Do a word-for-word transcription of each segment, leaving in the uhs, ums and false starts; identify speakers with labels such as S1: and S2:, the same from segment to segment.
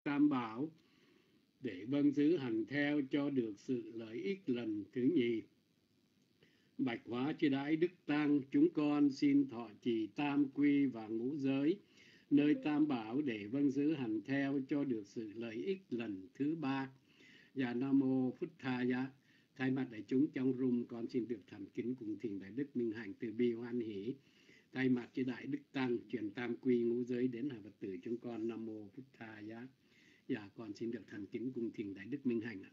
S1: Tam Bảo để vâng giữ hành theo cho được sự lợi ích lần thứ nhì. Bạch Hóa Chư Đãi Đức Tăng, chúng con xin thọ trì tam quy và ngũ giới nơi Tam Bảo để vâng giữ hành theo cho được sự lợi ích lần thứ ba. Dạ Nam Mô Phút Tha Giá. Thay mặt đại chúng trong room, con xin được thành kính cùng thiền Đại Đức Minh Hạnh từ bi hoan hỷ. Thay mặt Chư Đại Đức Tăng truyền tam quy ngũ giới đến hàng Phật tử chúng con. Nam Mô Phút Tha Giá. Dạ, con xin được thành kính cùng thiền Đại Đức Minh Hạnh ạ.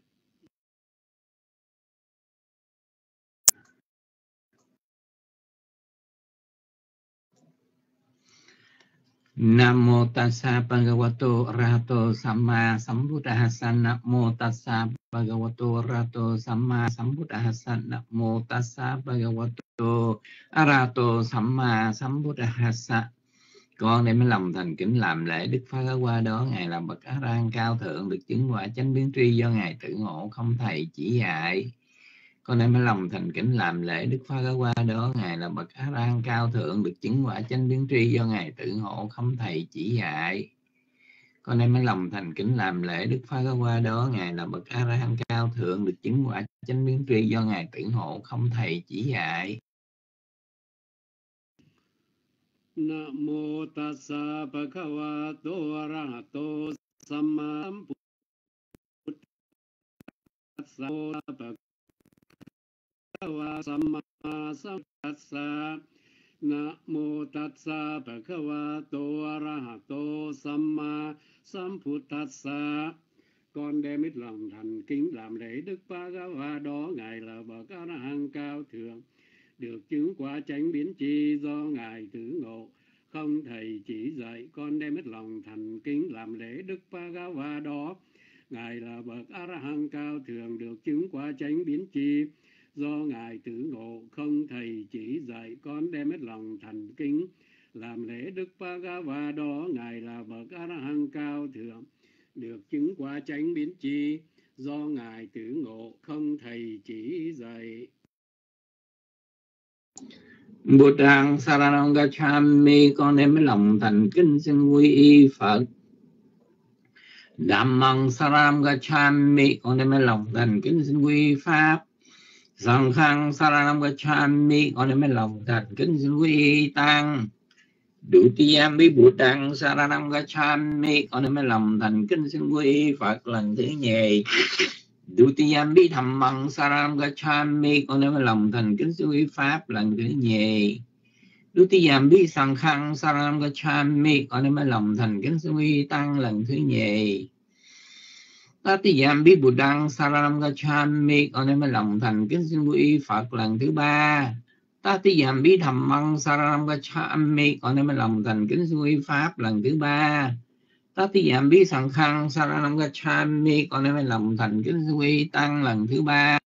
S2: Nam mô tassa bhagavato arahato samma sambuddhassa. Nam mô tassa bhagavato arahato samma sambuddhassa. Nam mô tassa bhagavato arahato samma sambuddhassa. Con đem cái lòng thành kính làm lễ Đức Phật qua đó ngài là bậc A Ra Hán cao thượng, được chứng quả chánh biến tri do ngài tự ngộ không thầy chỉ dạy. Con đem cái lòng thành kính làm lễ Đức Phật qua đó ngài là bậc A Ra Hán cao thượng, được chứng quả chánh biến tri do ngài tự ngộ không thầy chỉ dạy. Con đem cái lòng thành kính làm lễ Đức Phật qua đó ngài là bậc A Ra Hán cao thượng, được chứng quả chánh biến tri do ngài tự ngộ không thầy chỉ dạy.
S1: Nam mô tassa bhagavato arahato samma sambuddhassa. Nam mô tassa bhagavato arahato samma sambuddhassa. Con đem hết lòng thành kính làm lễ Đức Phật đó ngài là bậc A Ra Hán cao thượng, được chứng quả chánh biến tri do ngài tử ngộ không thầy chỉ dạy. Con đem hết lòng thành kính làm lễ Đức Phật đó ngài là bậc A Ra Hán cao thượng, được chứng quả chánh biến tri do ngài tử ngộ không thầy chỉ dạy. Con đem hết lòng thành kính làm lễ Đức Phật đó ngài là bậc A Ra Hán cao thượng, được chứng quả chánh biến tri do ngài tử ngộ không thầy chỉ dạy.
S2: Buddhang saranam gacchami. Con đem cái lòng thành kính xin quy y Phật. Dhammang saranam gacchami. Con đem cái lòng thành kính xin quy y Pháp. Sanghang saranam gacchami. Con đem cái lòng thành kính xin quy y Tăng. Dutiyampi Buddhang saranam gacchami. Con đem cái lòng thành kính xin quy y Phật lần thứ nhì. Dutiyampi Dhammang saranam gacchami. Con đem cái lòng thành kính xin quy y Pháp lần thứ nhì. Dutiyampi Sanghang saranam gacchami. Con đem cái lòng thành kính xin quy y Tăng lần thứ nhì. Tatiyampi Buddhang saranam gacchami. Con đem cái lòng thành kính xin quy y Phật lần thứ ba. Tatiyampi Dhammang saranam gacchami. Con đem cái lòng thành kính xin quy y Pháp lần thứ ba. Tatiyampi Sanghang saranam gacchami. Con đem cái lòng thành kính xin quy y Tăng lần thứ ba.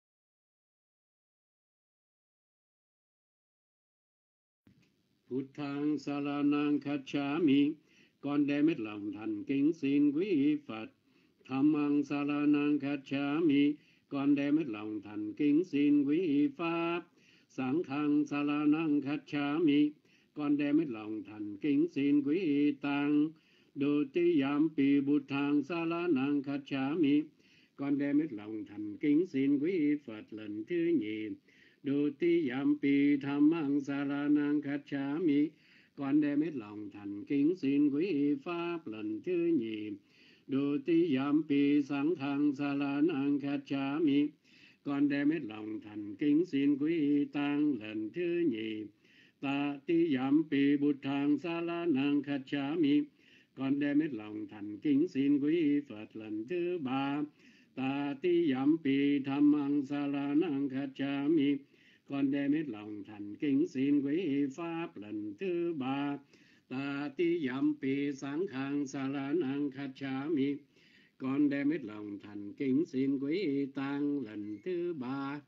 S1: Buddhang saranang gacchami. Con đem hết lòng thành kính xin quý y Phật. Dhammang saranang gacchami. Con đem hết lòng thành kính xin quý y Pháp. Sanghang saranang gacchami. Con đem hết lòng thành kính xin quý y Tăng. Dutiyampi Buddhang saranang gacchami. Con đem hết lòng thành kính xin quý y Phật lần thứ nhì. Dutiyampi Dhammang saranang gacchami. Con đem hết lòng thành kính xin quý y Pháp lần thứ nhì. Dutiyampi Sanghang saranang gacchami. Con đem hết lòng thành kính xin quý y Tăng lần thứ nhì. Tatiyampi Buddhang saranang gacchami. Con đem hết lòng thành kính xin quý y Phật lần thứ ba. Tatiyampi Dhammang saranang gacchami. Con đem hết lòng thành kính xin quý y Pháp lần thứ ba. Tatiyampi Sanghang saranang gacchami. Con đem hết lòng thành kính xin quý y Tăng lần thứ ba.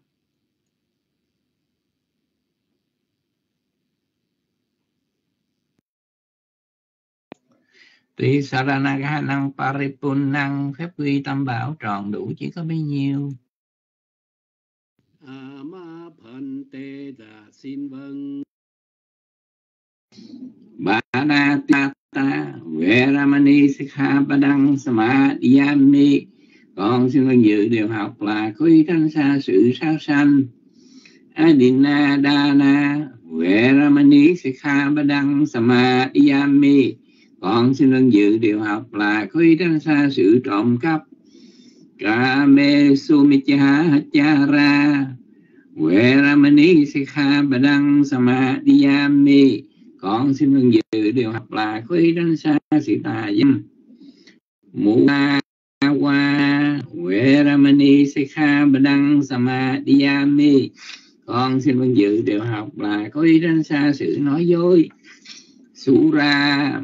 S2: Tuy Saranaganang Paripunnang. Phép quy Tam Bảo tròn đủ chỉ có bấy nhiêu.
S1: Ama Phante Đà xin vâng.
S2: Bà Na ta Veramani Sikkhapadang Samadhiyami. Con xin vâng dự điều học là khối tránh xa sự sát sanh. Adina Dana Veramani Sikkhapadang Samadhiyami. Con xin vâng dự điều học là khối tránh xa sự trộm cắp. Kame Sumichahachara Veramani Sikkhapadang Samadhiyami. Con xin vâng dự điều học là khối tránh xa sự tà dâm. Mula Wa Veramani Sikkhapadang Samadhiyami. Con xin vâng dự điều học là có ý tránh xa sự nói dối. Sura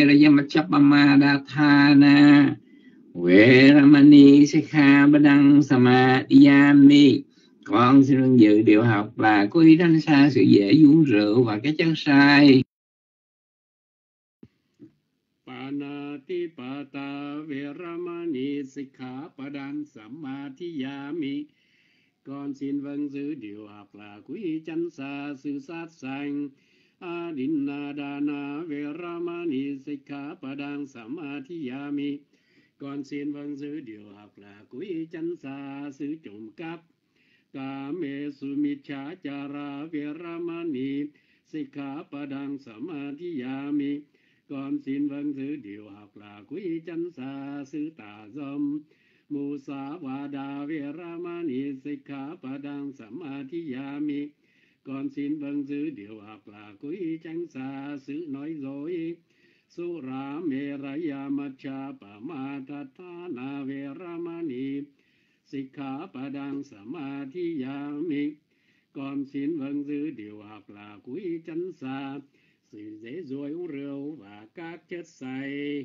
S2: Merayamachapamadathana Veramani Sikkhapadang Samadhiyami. Con xin vâng dự điều học là có ý tránh xa sự dễ uống rượu và cái chất sai.
S1: Panatipata Veramani Sikkhapadang Samadhiyami. Con xin vâng giữ điều học là quý chánh xa sự sát sanh. Adinadana Veramani Sikkhapadang Samadhiyami. Con xin vâng giữ điều học là quý chánh xa sự trộm cắp. Kame Sumichachara Veramani Sikkhapadang Samadhiyami. Con xin vâng giữ điều học là quý chánh xa sự tà dâm. Musavada Veramani Sikkhapadang Samadhiyami. Con xin vâng giữ điều học là quý tránh xa sự nói dối. Sura Merayamachapamadathana Veramani Sikkhapadang Samadhiyami. Con xin vâng giữ điều học là quý tránh xa sự dễ dối uống rượu và các chất say.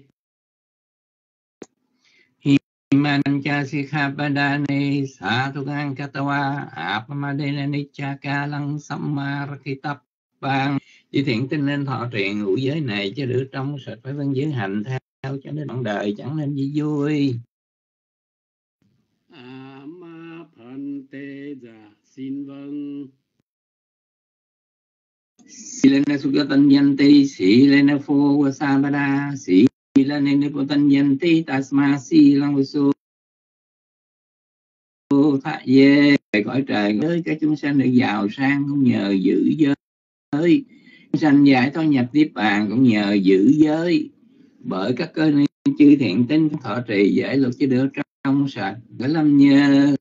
S2: Himancha Sikkhapadane Satukang Katawa Apamadena Nichakalang Sammarakitapang. Chỉ thiện tin nên thọ trì ngũ giới này cho được trong sạch phải vâng giới hành theo cho đến đoạn đời chẳng nên gì vui.
S1: Amapanteza xin vâng.
S2: Silena Sugatanyanti Silena Fogasamada Silena Nipotanyanti Tasma Silang Visu Thạ Dê. Cõi trời với các chúng sanh được giàu sang cũng nhờ giữ giới. Chúng sanh giải thoát nhập niết bàn cũng nhờ giữ giới. Bởi các cơ nên chư thiện tinh thọ trì giải luật cho được trong sạch để lâm nhờ.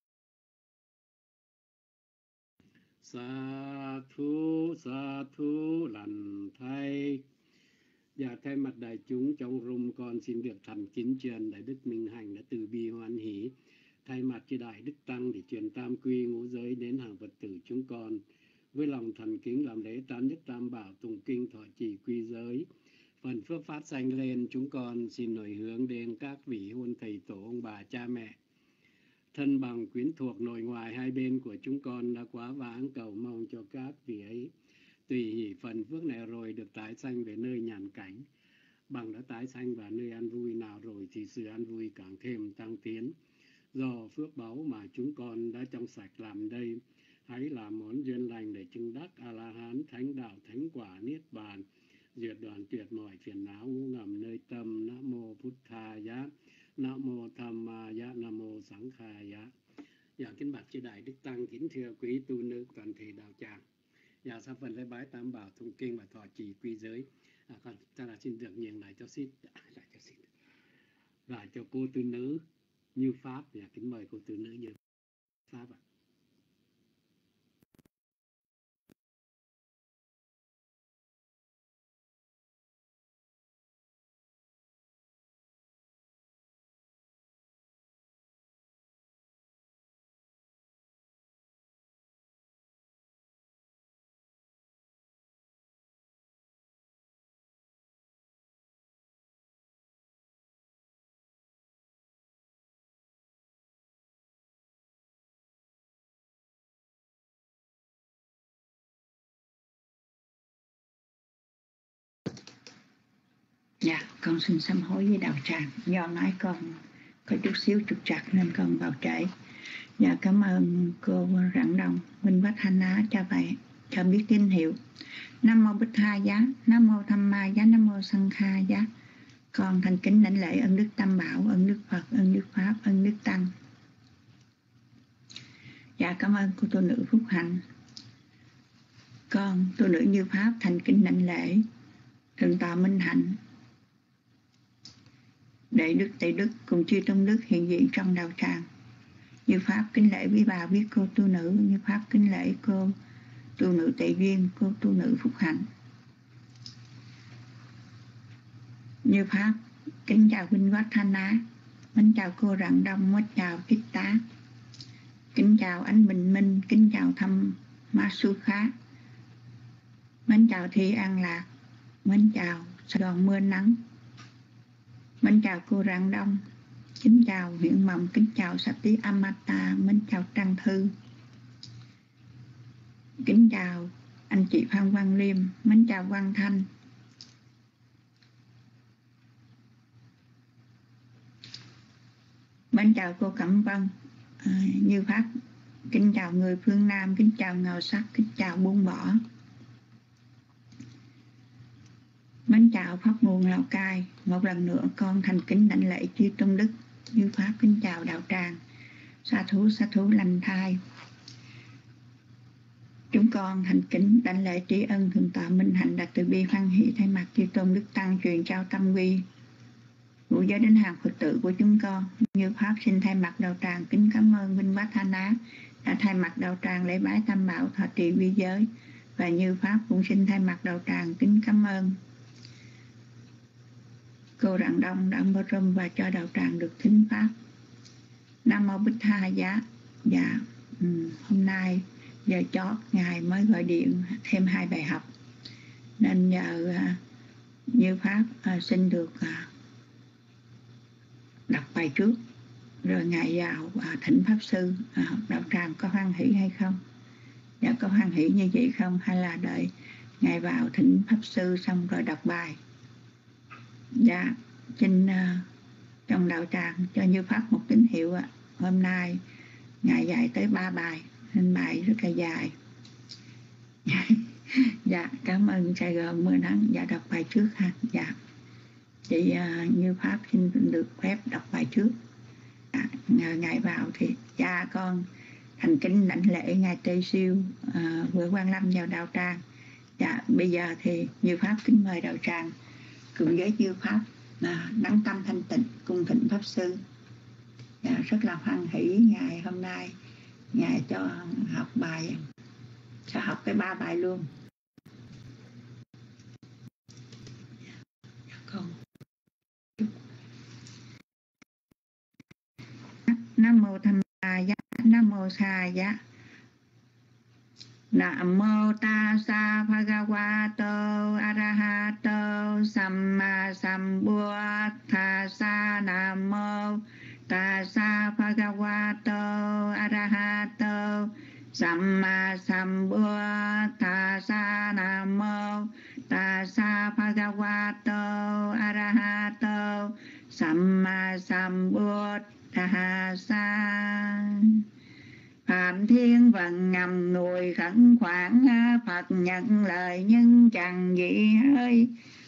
S1: Sa thu sa thu lành thay. Và thay mặt đại chúng trong rung con xin được thành kính truyền đại đức Minh Hạnh đã từ bi hoan hỷ. Thay mặt cho đại đức tăng để truyền tam quy ngũ giới đến hàng Phật tử chúng con với lòng thành kính làm lễ tán nhất tam bảo tụng kinh thọ trì quy giới. Phần phước phát sanh lên chúng con xin hồi hướng đến các vị hôn thầy tổ ông bà cha mẹ, thân bằng quyến thuộc nội ngoại hai bên của chúng con đã quá vãng, cầu mong cho các vị ấy tùy hỷ phần phước này rồi được tái sanh về nơi nhàn cảnh. Bằng đã tái sanh vào nơi an vui nào rồi thì sự an vui càng thêm tăng tiến. Do phước báu mà chúng con đã trong sạch làm đây, hãy làm món duyên lành để chứng đắc A-la-hán, thánh đạo, thánh quả, niết bàn, diệt đoạn tuyệt mọi phiền não ngũ ngầm nơi tâm. Nam mô Bụt Thà Giá, Nam mô Tham Ma Giá, Nam mô Sẵn Khà Giá. Dạ kính bạch chư đại đức tăng, kính thưa quý tu nữ toàn thể đạo tràng. Dạ sau phần lễ bái tam bảo tụng kinh và thọ trì quy giới, à, còn ta là xin được nhường lại cho xin, lại cho xin, lại cho cô tu nữ Như Pháp. Dạ kính mời cô tu nữ Như Pháp ạ.
S3: Dạ, con xin sám hối với đạo tràng. Do nói con có chút xíu trục trặc nên con vào trễ. Dạ, cảm ơn cô Rạng Đông, Minh Bách Hana cho bài cho biết tín hiệu. Nam mô Bích Tha Giá, Nam mô Tham Ma Giá, Nam mô Sanh Kha Giá. Con thành kính đảnh lễ ân đức Tam Bảo, ân đức Phật, ân đức Pháp, ân đức Tăng. Dạ cảm ơn cô tu nữ Phúc Hạnh. Con tu nữ Như Pháp thành kính đảnh lễ Thượng tọa Minh Hạnh, Đệ đức Tây đức cùng chư tôn đức hiện diện trong đạo tràng. Như Pháp kính lễ quý bà biết cô tu nữ, Như Pháp kính lễ cô tu nữ Tệ Duyên, cô tu nữ Phúc Hạnh. Như Pháp kính chào huynh Quát Thanh Á, kính chào cô Rạng Đông, kính chào Kích Tá, kính chào Ánh Bình Minh, kính chào Thăm Ma Su Khá, kính chào Thi An Lạc, kính chào Sài Gòn Mưa Nắng, kính chào cô Rạng Đông, kính chào huyện Mầm, kính chào Sati Amata, kính chào Trang Thư, kính chào anh chị Phan Quang Liêm, kính chào Quang Thanh, kính chào cô Cẩm Vân. À, Như Pháp kính chào người phương Nam, kính chào Ngào Sắc, kính chào Buông Bỏ, kính chào Pháp Nguồn Lào Cai. Một lần nữa con thành kính đảnh lễ chư tôn đức. Như Pháp kính chào đạo tràng. Sa thú sa thú lành thai. Chúng con thành kính đảnh lễ tri ân Thượng tọa Minh Hạnh Đại từ bi hoan hỷ thay mặt chư tôn đức tăng truyền trao tâm quy của giới đến hàng Phật tử của chúng con. Như Pháp xin thay mặt đạo tràng kính cảm ơn Vinh Bát Tha Ná đã thay mặt đạo tràng lễ bái tam bảo thọ trì vi giới, và Như Pháp cũng xin thay mặt đạo tràng kính cảm ơn cô Rạng Đông đã mở râm và cho đạo tràng được thính pháp. Nam mô Bích Tha Giá. Dạ um, hôm nay giờ chót ngài mới gọi điện thêm hai bài học, nên giờ uh, Như Pháp uh, xin được uh, đọc bài trước, rồi ngài vào uh, thỉnh pháp sư. uh, đạo tràng có hoan hỷ hay không? Dạ có hoan hỷ như vậy không, hay là đợi ngài vào thỉnh pháp sư xong rồi đọc bài? Dạ xin uh, trong đạo tràng cho Như Pháp một tín hiệu ạ. Hôm nay ngài dạy tới ba bài nên bài rất là dài. Dạ cảm ơn Sài Gòn Mưa Nắng. Dạ đọc bài trước ha. Dạ chị uh, Như Pháp xin được phép đọc bài trước. À, ngài vào thì cha con thành kính đảnh lễ ngài Tây Siêu uh, vừa quan lâm vào đạo tràng. Dạ bây giờ thì Như Pháp kính mời đạo tràng cùng với Như Pháp à, đắng tâm thanh tịnh cung thỉnh pháp sư. Dạ, rất là hoan hỷ ngày hôm nay ngài cho học bài, cho học cái ba bài luôn. Dạ, con. Nam mô Tham Ma Giá, Nam mô Sa Giá. Nam mô Tassa Bhagavato Arahato Samma Sambuddhassa. Nam mô Tassa Bhagavato Arahato Samma Sambuddhassa. Nam mô Tassa Bhagavato Arahato Samma Sambuddhassa. Phạm Thiên Vận ngầm ngùi khẩn khoản, Phật nhận lời nhưng chẳng gì hơi.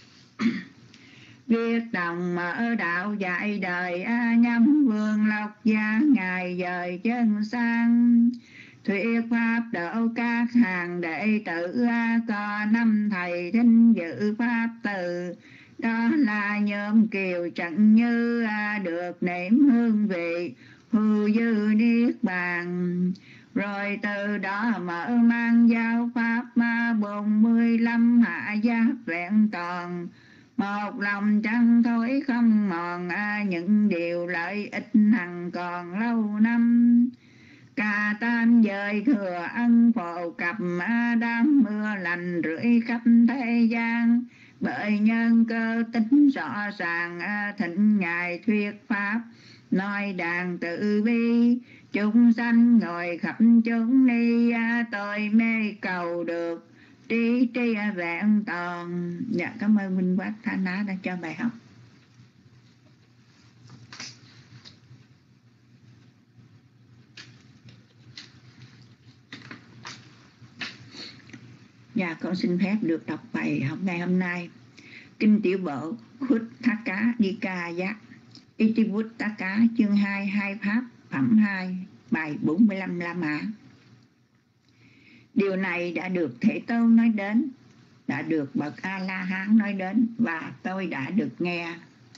S3: Viết đồng mở đạo dạy đời, nhắm vương lộc gia ngài dời chân sang. Thuyết pháp độ các hàng đệ tử, có năm thầy thính dự pháp từ. Đó là nhóm kiều chẳng như được nếm hương vị hư dư niết bàn. Rồi từ đó mở mang giáo pháp bốn mươi lăm hạ giáp vẹn toàn. Một lòng chẳng thối không mòn, những điều lợi ích hằng còn lâu năm. Cả tam giới thừa ân phổ cập, đám mưa lành rưỡi khắp thế gian. Bởi nhân cơ tính rõ ràng, thịnh ngài thuyết pháp nói đàn tự bi. Chúng sanh ngồi khắp chốn ni, tôi mê cầu được trí trí vẹn toàn. Dạ cảm ơn Minh Quát Tha Ná đã cho bài học. Và con xin phép được đọc bài học ngày hôm nay. Kinh Tiểu Bộ Khuddaka Nikaya Itivuttaka chương hai, hai pháp phẩm hai, bài bốn mươi lăm La Mã. Điều này đã được Thế Tôn nói đến, đã được bậc A-la-hán nói đến, và tôi đã được nghe.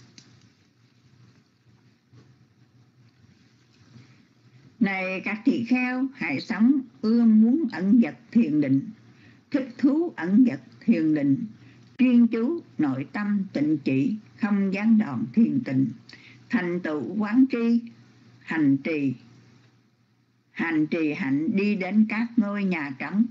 S3: Này các tỳ kheo, hãy sống ưa muốn ẩn dật thiền định, thích thú ẩn dật thiền định, chuyên chú nội tâm tịnh chỉ, không gián đoạn thiền tịnh, thành tựu quán tri, hành trì, hành trì hạnh đi đến các ngôi nhà trống.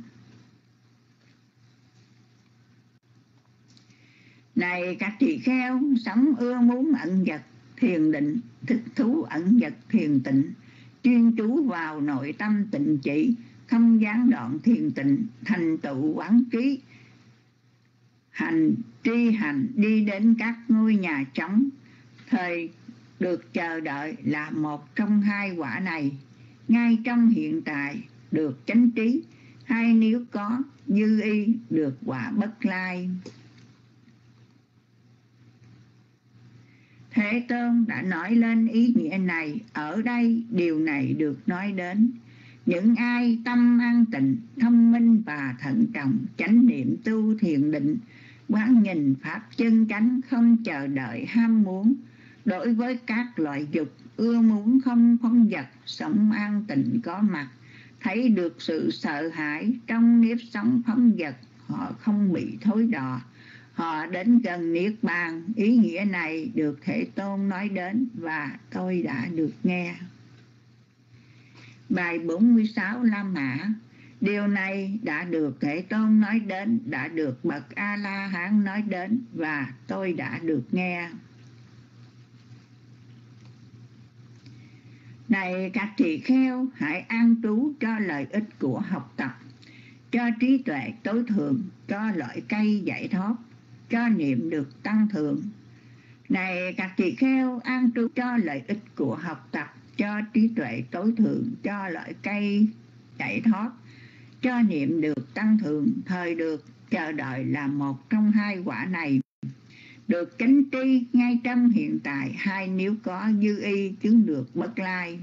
S3: Này các tỳ kheo, sống ưa muốn ẩn dật thiền định, thích thú ẩn dật thiền tịnh, chuyên chú vào nội tâm tịnh chỉ, không gián đoạn thiền tịnh, thành tựu quán trí, hành tri hành đi đến các ngôi nhà trống. Thời được chờ đợi là một trong hai quả này, ngay trong hiện tại được chánh trí, hay nếu có dư y được quả bất lai. Thế Tôn đã nói lên ý nghĩa này, ở đây điều này được nói đến. Những ai tâm an tịnh, thông minh và thận trọng, chánh niệm tu thiền định, quán nhìn pháp chân chánh, không chờ đợi ham muốn, đối với các loại dục, ưa muốn không phong dật, sống an tịnh có mặt, thấy được sự sợ hãi trong nếp sống phóng dật, họ không bị thối đọa, họ đến gần niết bàn. Ý nghĩa này được Thế Tôn nói đến, và tôi đã được nghe. Bài bốn mươi sáu La Mã. Điều này đã được Thế Tôn nói đến, đã được bậc A-la-hán nói đến, và tôi đã được nghe. Này các tỳ kheo, hãy an trú cho lợi ích của học tập, cho trí tuệ tối thượng, cho lợi cây giải thoát, cho niệm được tăng thượng. Này các tỳ kheo, an trú cho lợi ích của học tập, cho trí tuệ tối thượng, cho lợi cây giải thoát, cho niệm được tăng thượng. Thời được chờ đợi là một trong hai quả này, được chánh tri ngay trong hiện tại, hay nếu có dư y chứng được bất lai.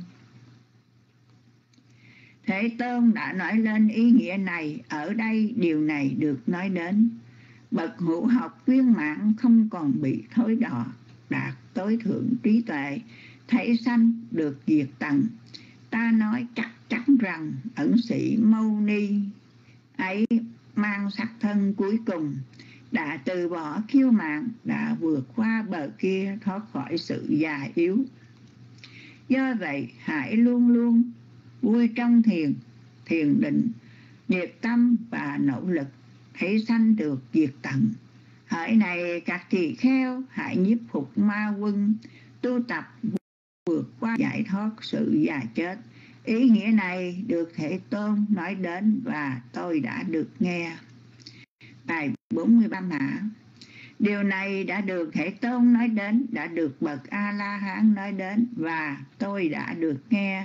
S3: Thế Tôn đã nói lên ý nghĩa này, ở đây điều này được nói đến. Bậc hữu học viên mãn không còn bị thối đọa, đạt tối thượng trí tuệ, thấy sanh được diệt tận. Ta nói chắc chắn rằng ẩn sĩ Mâu Ni ấy mang sắc thân cuối cùng, đã từ bỏ kiêu mạn, đã vượt qua bờ kia, thoát khỏi sự già yếu. Do vậy hãy luôn luôn vui trong thiền, thiền định, nhiệt tâm và nỗ lực, thấy sanh được diệt tận. Hỡi này các tỳ kheo, hãy nhiếp phục ma quân, tu tập vượt qua giải thoát sự già chết. Ý nghĩa này được Thế Tôn nói đến, và tôi đã được nghe. Bài bốn mươi ba Mã. Điều này đã được Thế Tôn nói đến, đã được bậc A-la-hán nói đến, và tôi đã được nghe.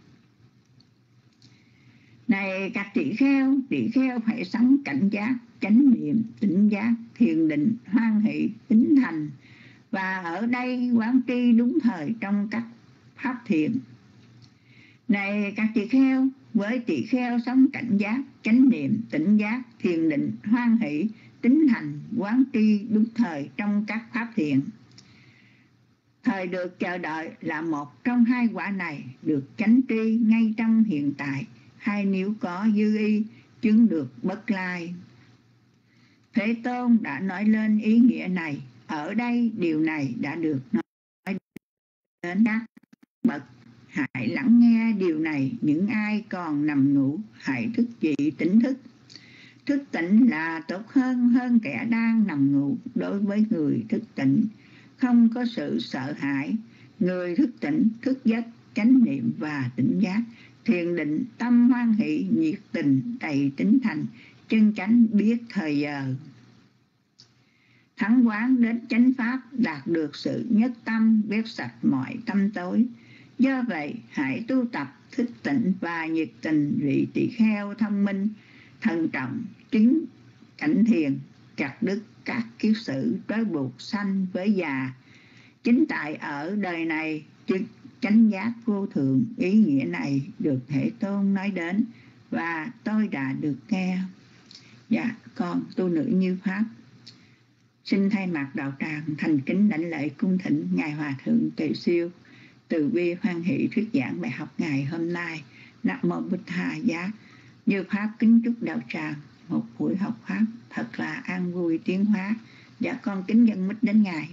S3: Này các tỳ kheo, tỳ kheo phải sống cảnh giác, chánh niệm, tỉnh giác, thiền định, hoan hỷ, tính thành, và ở đây quán tri đúng thời trong các pháp thiền. Này các tỳ kheo, với tỳ kheo sống cảnh giác, chánh niệm, tỉnh giác, thiền định, hoan hỷ, tính thành, quán tri đúng thời trong các pháp thiền. Thời được chờ đợi là một trong hai quả này, được chánh tri ngay trong hiện tại, hay nếu có dư y chứng được bất lai. Thế Tôn đã nói lên ý nghĩa này, ở đây điều này đã được nói đến các bậc. Hãy lắng nghe điều này, những ai còn nằm ngủ, hãy thức dậy tỉnh thức. Thức tỉnh là tốt hơn hơn kẻ đang nằm ngủ. Đối với người thức tỉnh, không có sự sợ hãi. Người thức tỉnh, thức giấc, chánh niệm và tỉnh giác, thiền định, tâm hoan hỷ, nhiệt tình, đầy tính thành, chân chánh biết thời giờ. Thắng quán đến chánh pháp, đạt được sự nhất tâm, quét sạch mọi tâm tối. Do vậy, hãy tu tập thức tỉnh và nhiệt tình, vị tỳ kheo thông minh, thận trọng, chính cảnh thiền, chặt đứt các kiết sử trói buộc sanh với già. Chính tại ở đời này, chánh giác vô thượng ý nghĩa này được Thế Tôn nói đến và tôi đã được nghe. Dạ, con tu nữ Như Pháp xin thay mặt đạo tràng thành kính đảnh lễ cung thỉnh Ngài Hòa Thượng Tuệ Siêu từ bi hoan hỷ thuyết giảng bài học ngày hôm nay. Nam mô Bụt Tha Giá. Như Pháp kính chúc đạo tràng một buổi học Pháp thật là an vui tiến hóa. Dạ, con kính dân mít đến Ngài.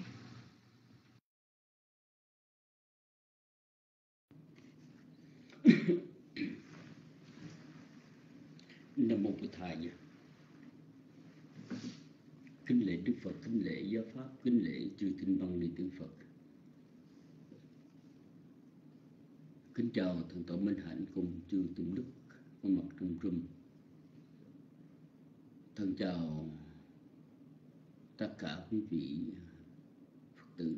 S4: Nam mô Bụt Tha Giá. Kính lễ Đức Phật, kính lễ giáo pháp, kính lễ chư tinh văn ni tử Phật. Kính chào thượng tọa Minh Hạnh cùng chư tôn đức có mặt trong room. Thân chào tất cả quý vị Phật tử.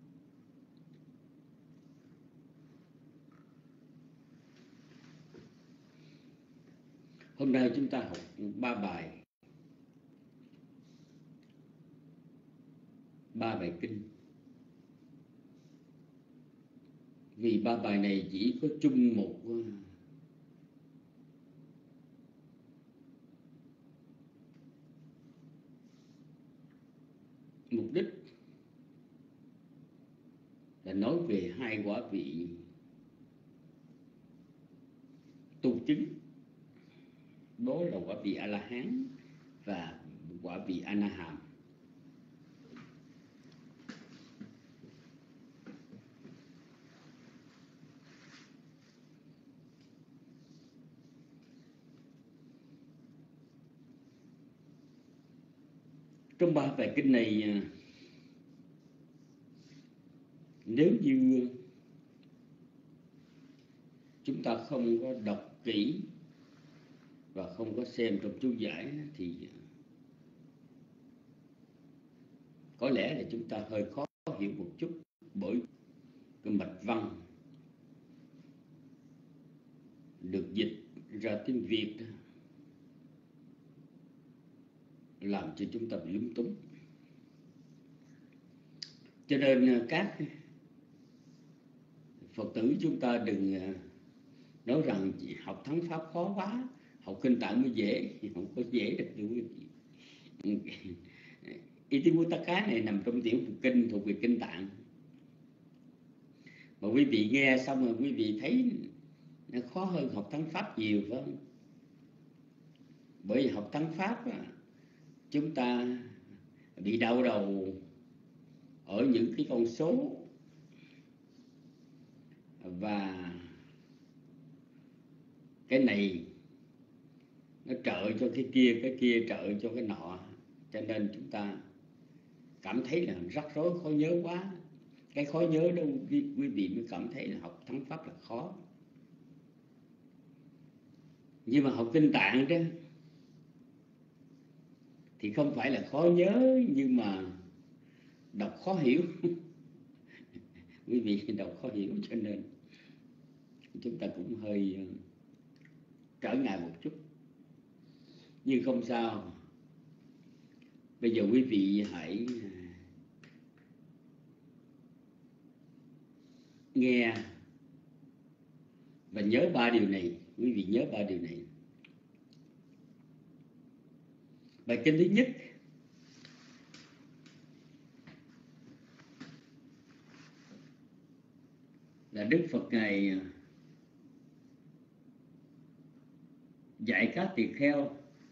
S4: Hôm nay chúng ta học ba bài, ba bài kinh. Vì ba bài này chỉ có chung một mục đích là nói về hai quả vị tu chứng, đó là quả vị A-la-hán và quả vị A-na-hàm. Trong ba bài kinh này, nếu như chúng ta không có đọc kỹ và không có xem trong chú giải thì có lẽ là chúng ta hơi khó hiểu một chút, bởi cái mạch văn được dịch ra tiếng Việt làm cho chúng ta bị lúng túng. Cho nên các Phật tử chúng ta đừng nói rằng học thắng Pháp khó quá, học kinh Tạng mới dễ, không có dễ được quý vị. Itivuttaka này nằm trong tiểu kinh thuộc về kinh Tạng. Mà quý vị nghe xong rồi quý vị thấy nó khó hơn học thắng Pháp nhiều, phải không? Bởi vì học thắng Pháp chúng ta bị đau đầu ở những cái con số, và cái này nó trợ cho cái kia, cái kia trợ cho cái nọ, cho nên chúng ta cảm thấy là rắc rối, khó nhớ quá. Cái khó nhớ đâu quý vị mới cảm thấy là học thắng Pháp là khó. Nhưng mà học kinh Tạng đó thì không phải là khó nhớ, nhưng mà đọc khó hiểu. Quý vị đọc khó hiểu cho nên chúng ta cũng hơi trở ngại một chút. Nhưng không sao. Bây giờ quý vị hãy nghe và nhớ ba điều này. Quý vị nhớ ba điều này. Bài kinh thứ nhất là Đức Phật Ngài dạy các tỳ kheo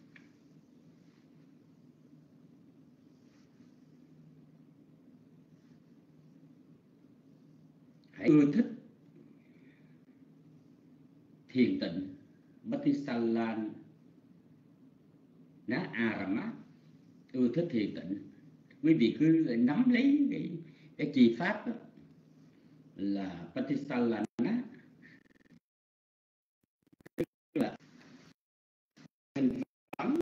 S4: hãy ưa thích thiền tịnh Bhattisalan Ná Arama, ưa thích thiền tịnh. Quý vị cứ nắm lấy cái, cái chi pháp đó là Bhattisalan, tức là thanh vắng.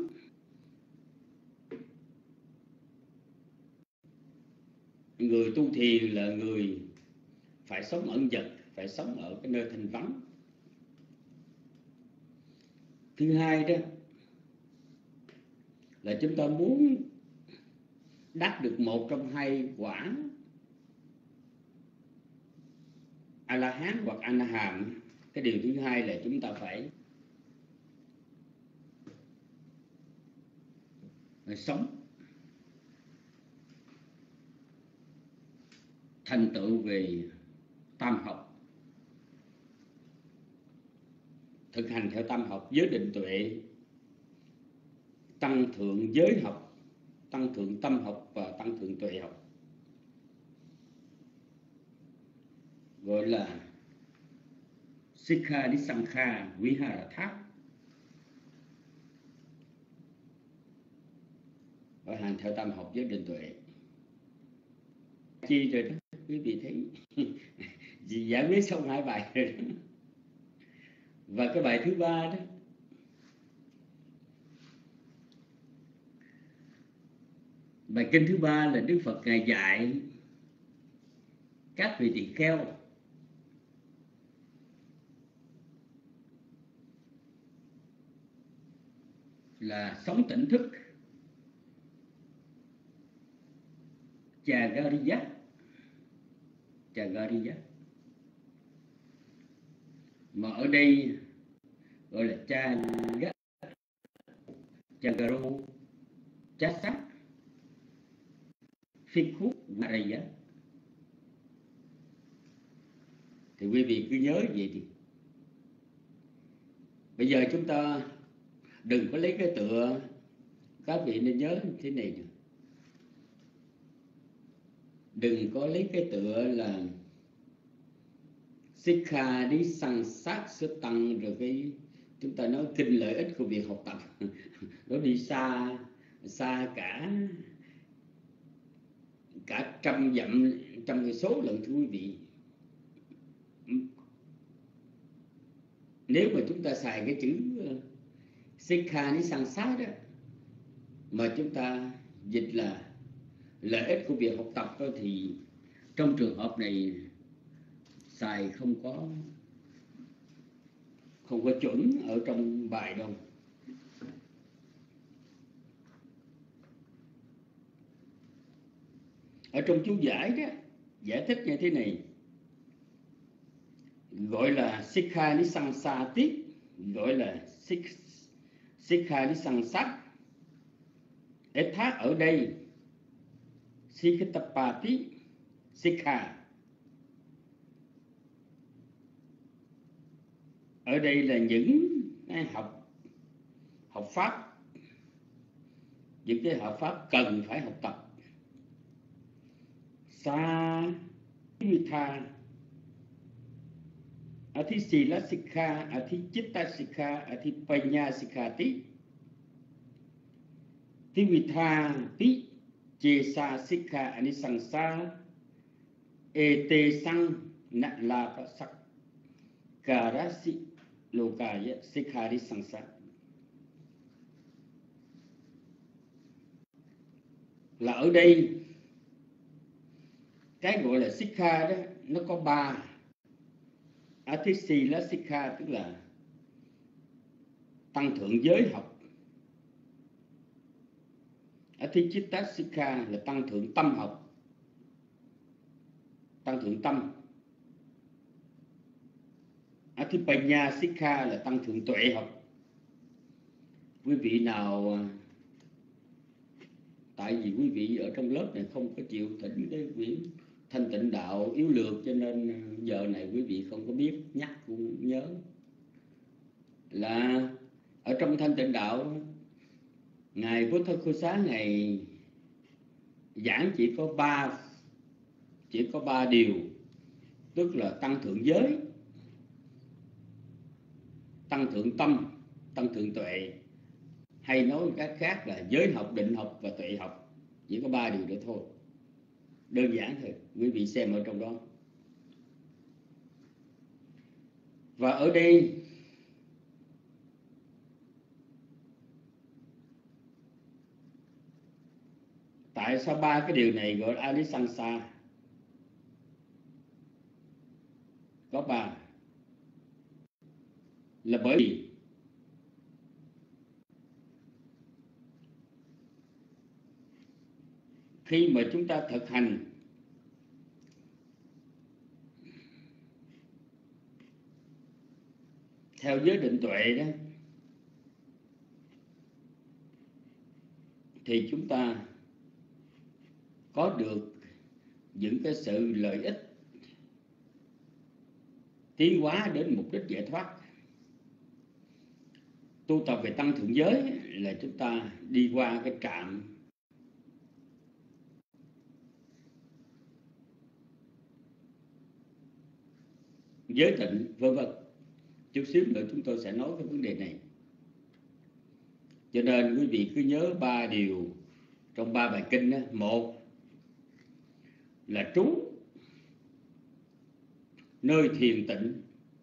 S4: Người tu thiền là người phải sống ẩn dật, phải sống ở cái nơi thanh vắng. Thứ hai đó là chúng ta muốn đắc được một trong hai quả A La Hán hoặc A Na Hàm. Cái điều thứ hai là chúng ta phải phải sống thành tựu về tam học, thực hành theo tam học, giới định tuệ, tăng thượng giới học, tăng thượng tâm học và tăng thượng tuệ học, gọi là Sikha Nisankha Vihara. Và hành theo tam học giới định tuệ. Chi rồi đó, quý vị thấy gì giải quyết xong hai bài rồi đó. Và cái bài thứ ba đó, bài kinh thứ ba là Đức Phật Ngài dạy các vị tỳ kheo là sống tỉnh thức, Jagariya, Jagariya, mà ở đây gọi là Chaga, Jagaro, Chasa, Phikhu, Maraya. Thì quý vị cứ nhớ vậy đi. Bây giờ chúng ta đừng có lấy cái tựa, các vị nên nhớ thế này nè. Đừng có lấy cái tựa là Sikha đi sang sát sức tăng, rồi cái chúng ta nói kinh lợi ích của việc học tập nó đi xa xa cả cả trăm dặm, trăm cái số lần, thưa quý vị. Nếu mà chúng ta xài cái chữ Sikha đi sang sát đó, mà chúng ta dịch là lợi ích của việc học tập đó, thì trong trường hợp này xài không có không có chuẩn ở trong bài đâu. Ở trong chú giải đó giải thích như thế này, gọi là Sikha Nisansati, gọi là Sikha Nisansat. Etha ở đây Sikkhatapati Sikha, ở đây là những học học pháp, những cái học pháp cần phải học tập. Sa Vitha Athi Sila Sikha, Athi Chitta Sikha, Athi Panya Sikhati, Thi Vitha Ti Chesa Sikha Anisansa Ete Sang Natla Pasak Karasi Lokaya Sikhari Sansa. Là ở đây cái gọi là Sikha đó nó có ba. Atisila Sikha tức là tăng thượng giới học, Athichitta Sikha là tăng thượng tâm học, tăng thượng tâm. Athipanya Sikha là tăng thượng tuệ học. Quý vị nào, tại vì quý vị ở trong lớp này không có chịu thỉnh cái quyển Thanh Tịnh Đạo yếu lược, cho nên giờ này quý vị không có biết, nhắc cũng nhớ là ở trong Thanh Tịnh Đạo Ngài Buddha Ngài giảng chỉ có ba chỉ có ba điều, tức là tăng thượng giới, tăng thượng tâm, tăng thượng tuệ, hay nói cách khác là giới học, định học và tuệ học. Chỉ có ba điều đó thôi, đơn giản thôi, quý vị xem ở trong đó. Và ở đây tại sao ba cái điều này gọi là Anisansa? Có ba, là bởi vì khi mà chúng ta thực hành theo giới định tuệ đó, thì chúng ta có được những cái sự lợi ích tiến hóa đến mục đích giải thoát. Tu tập về tăng thượng giới là chúng ta đi qua cái trạm giới tịnh vân vân. Chút xíu nữa chúng tôi sẽ nói cái vấn đề này. Cho nên quý vị cứ nhớ ba điều trong ba bài kinh đó. Một là trú nơi thiền tịnh,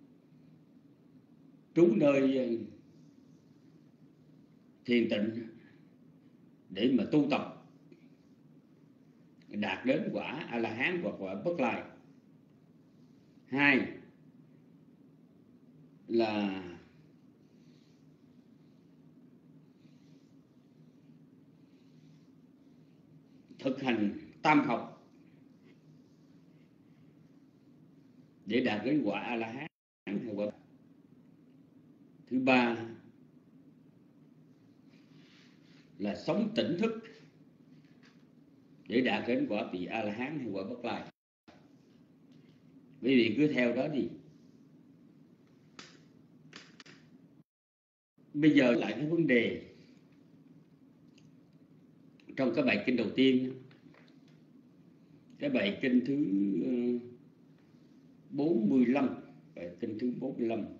S4: trú nơi thiền tịnh để mà tu tập đạt đến quả A La Hán hoặc quả Bất Lai. Hai là thực hành tam học để đạt đến quả A La Hán hay quả. Thứ ba là sống tỉnh thức để đạt đến quả vị A La Hán hay quả Bất Lai. Quý vị cứ theo đó đi. Bây giờ lại cái vấn đề trong cái bài kinh đầu tiên, cái bài kinh thứ bốn mươi lăm, bài kinh thứ bốn mươi lăm.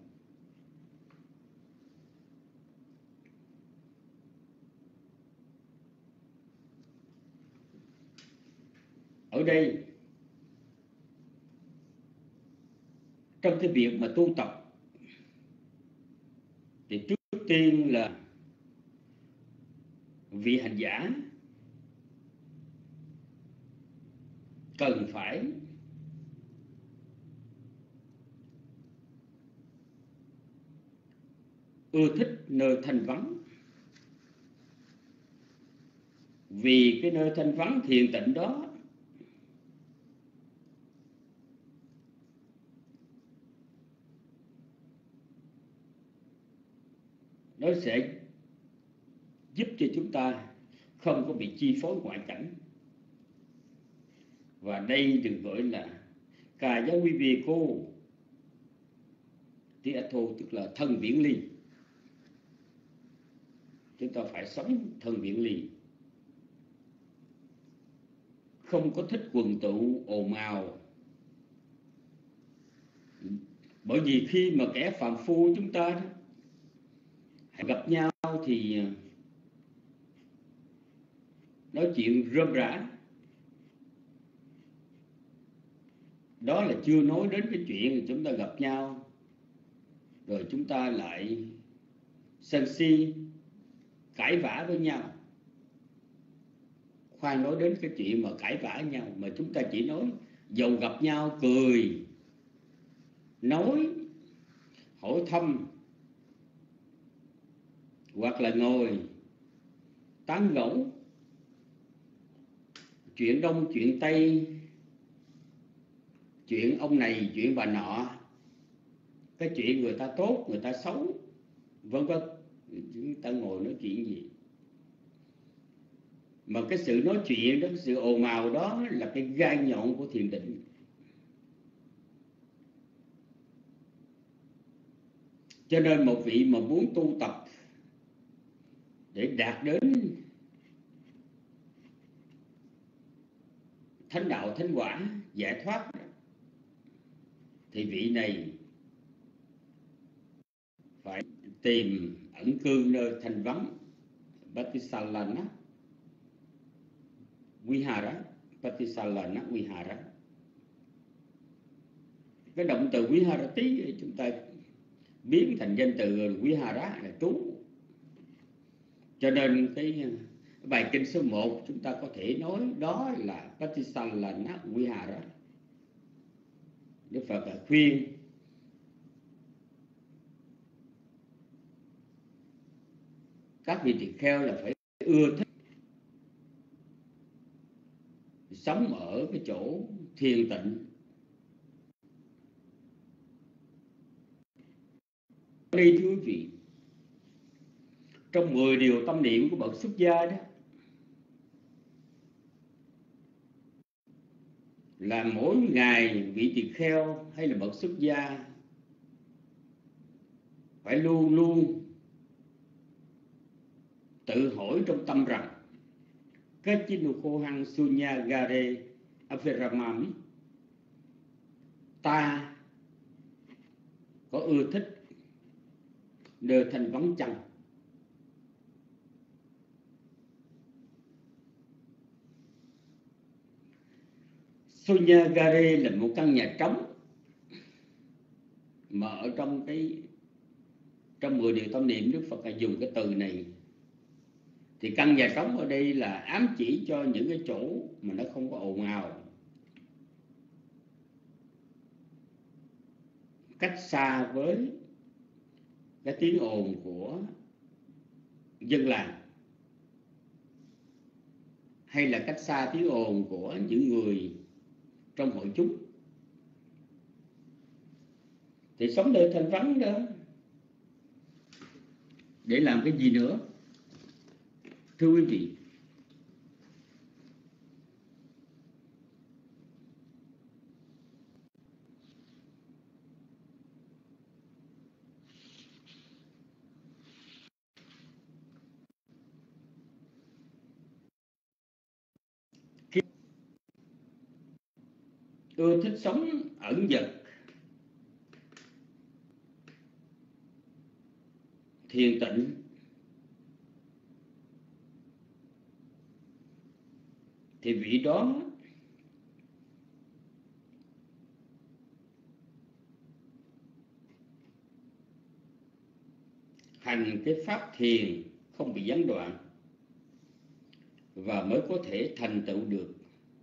S4: Ở đây trong cái việc mà tu tập thì trước tiên là vị hành giả cần phải ưa thích nơi thanh vắng. Vì cái nơi thanh vắng thiền tịnh đó nó sẽ giúp cho chúng ta không có bị chi phối ngoại cảnh. Và đây được gọi là Cà Giáo Quy Bì Cô Tí A Thô, tức là thân viễn ly. Chúng ta phải sống thân viễn ly, không có thích quần tụ ồn ào. Bởi vì khi mà kẻ phàm phu chúng ta gặp nhau thì nói chuyện rôm rã. Đó là chưa nói đến cái chuyện chúng ta gặp nhau rồi chúng ta lại sân si cãi vã với nhau. Khoan nói đến cái chuyện mà cãi vã với nhau, mà chúng ta chỉ nói dầu gặp nhau cười, nói, hỏi thăm, hoặc là ngồi tán gẫu chuyện đông chuyện tây, chuyện ông này chuyện bà nọ, cái chuyện người ta tốt người ta xấu vân vân. Chúng ta ngồi nói chuyện gì mà cái sự nói chuyện đó, cái sự ồn ào đó là cái gai nhọn của thiền định. Cho nên một vị mà muốn tu tập để đạt đến thánh đạo thánh quả giải thoát thì vị này phải tìm ẩn cư nơi thanh vắng, Patisalana Vihara. Patisalana Vihara. Cái động từ Viharati chúng ta biến thành danh từ Vihara là trú. Cho nên cái bài kinh số một chúng ta có thể nói đó là Patisalana Vihara. Đức Phật là khuyên các vị tỳ kheo là phải ưa thích sống ở cái chỗ thiền tịnh. Đây thưa quý vị, trong mười điều tâm niệm của bậc xuất gia đó là mỗi ngày vị tỳ kheo hay là bậc xuất gia phải luôn luôn tự hỏi trong tâm rằng Kachinukhohang Sunyagare Aviramami, ta có ưa thích nơi thanh vắng chăng? Sunyagare là một căn nhà trống, mà ở trong cái trong mười điều tâm niệm Đức Phật dùng cái từ này, thì căn nhà trống ở đây là ám chỉ cho những cái chỗ mà nó không có ồn ào, cách xa với cái tiếng ồn của dân làng, hay là cách xa tiếng ồn của những người trong hội chúng. Thì sống nơi thanh vắng đó để làm cái gì nữa thưa quý vị? Khi ưa thích sống ẩn dật, thiền tịnh, thì vị đó hành cái pháp thiền không bị gián đoạn, và mới có thể thành tựu được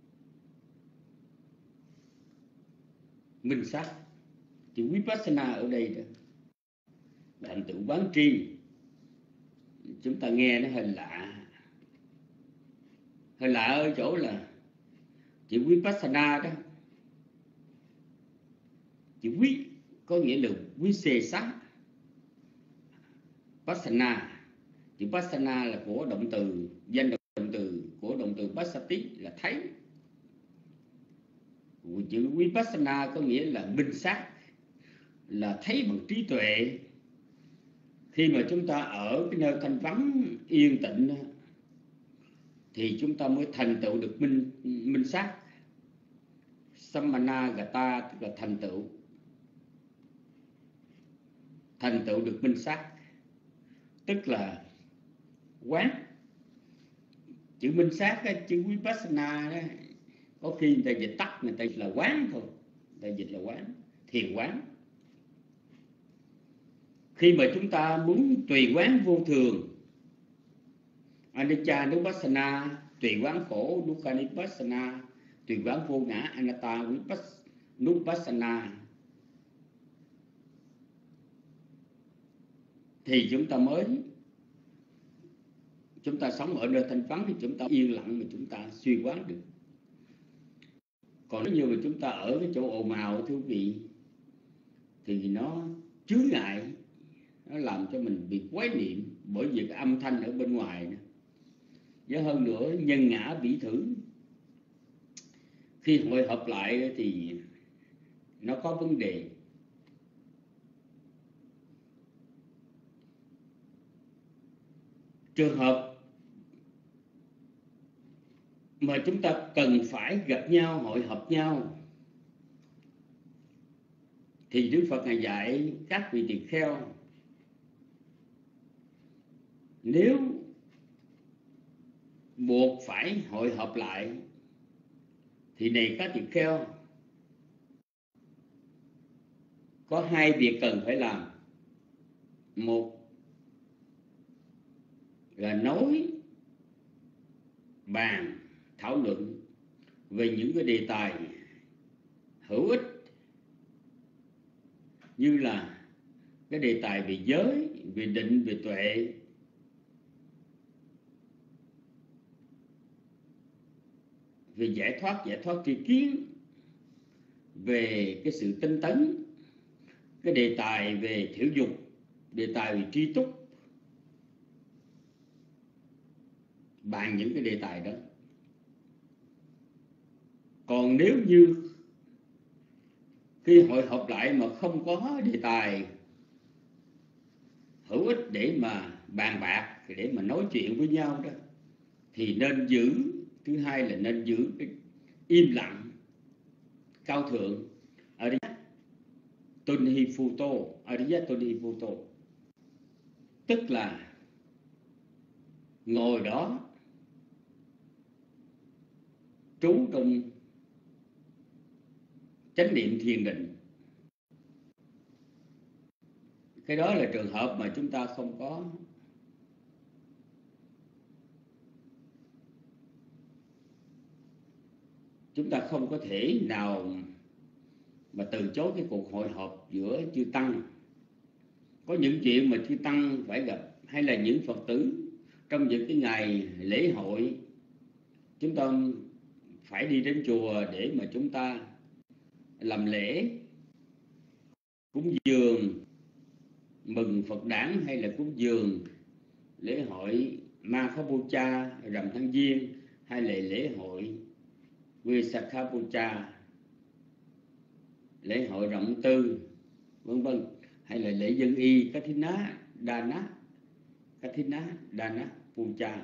S4: minh sát. Chữ Vipassana ở đây đó, thành tựu quán tri. Chúng ta nghe nó hơi lạ, hơi lạ ở chỗ là chữ Vipassana đó, chữ quý có nghĩa là quý xê sát. Passana, chữ Passana là của động từ, danh động từ của động từ Passati là thấy. Chữ Vipassana có nghĩa là minh sát, là thấy bằng trí tuệ. Khi mà chúng ta ở cái nơi thanh vắng yên tĩnh thì chúng ta mới thành tựu được minh minh sát. Sammanagata tức là thành tựu, thành tựu được minh sát, tức là quán. Chữ minh sát, chữ Vipassana đó, có khi người ta dịch tắt, người ta dịch là quán thôi, người ta dịch là quán, thiền quán. Khi mà chúng ta muốn tùy quán vô thường, Anicca Nupassana, tùy quán khổ Dukkha Nupassana, tùy quán vô ngã Anatta Nupassana, thì chúng ta mới chúng ta sống ở nơi thanh vắng thì chúng ta yên lặng mà chúng ta suy quán được. Còn nếu như mà chúng ta ở cái chỗ ồn ào thưa quý vị, thì nó chướng ngại, nó làm cho mình bị quái niệm bởi vì cái âm thanh ở bên ngoài nữa. Với hơn nữa nhân ngã vĩ thử, khi hội hợp lại thì nó có vấn đề. Trường hợp mà chúng ta cần phải gặp nhau, hội hợp nhau, thì Đức Phật Ngài dạy các vị tỳ kheo, nếu buộc phải hội hợp lại thì này các tỳ kheo, có hai việc cần phải làm. Một là nói bàn thảo luận về những cái đề tài hữu ích, như là cái đề tài về giới, về định, về tuệ, về giải thoát, giải thoát tri kiến, về cái sự tinh tấn, cái đề tài về thiểu dục, đề tài về tri túc, bàn những cái đề tài đó. Còn nếu như khi hội họp lại mà không có đề tài hữu ích để mà bàn bạc, để mà nói chuyện với nhau đó, thì nên giữ, thứ hai là nên giữ cái im lặng cao thượng. Ariya Tonhi Phuto, Ariya Tonhi Phuto, tức là ngồi đó trú trong chánh niệm thiền định. Cái đó là trường hợp mà chúng ta không có chúng ta không có thể nào mà từ chối cái cuộc hội họp giữa chư tăng. Có những chuyện mà chư tăng phải gặp, hay là những Phật tử trong những cái ngày lễ hội, chúng ta phải đi đến chùa để mà chúng ta làm lễ cúng dường mừng Phật đản, hay là cúng dường lễ hội Ma Khá Pucha rằm tháng Giêng, hay là lễ hội Visakha Pucha, lễ hội rộng tư, vân vân, hay là lễ dân y Kathina Dana Kathina Dana Pucha.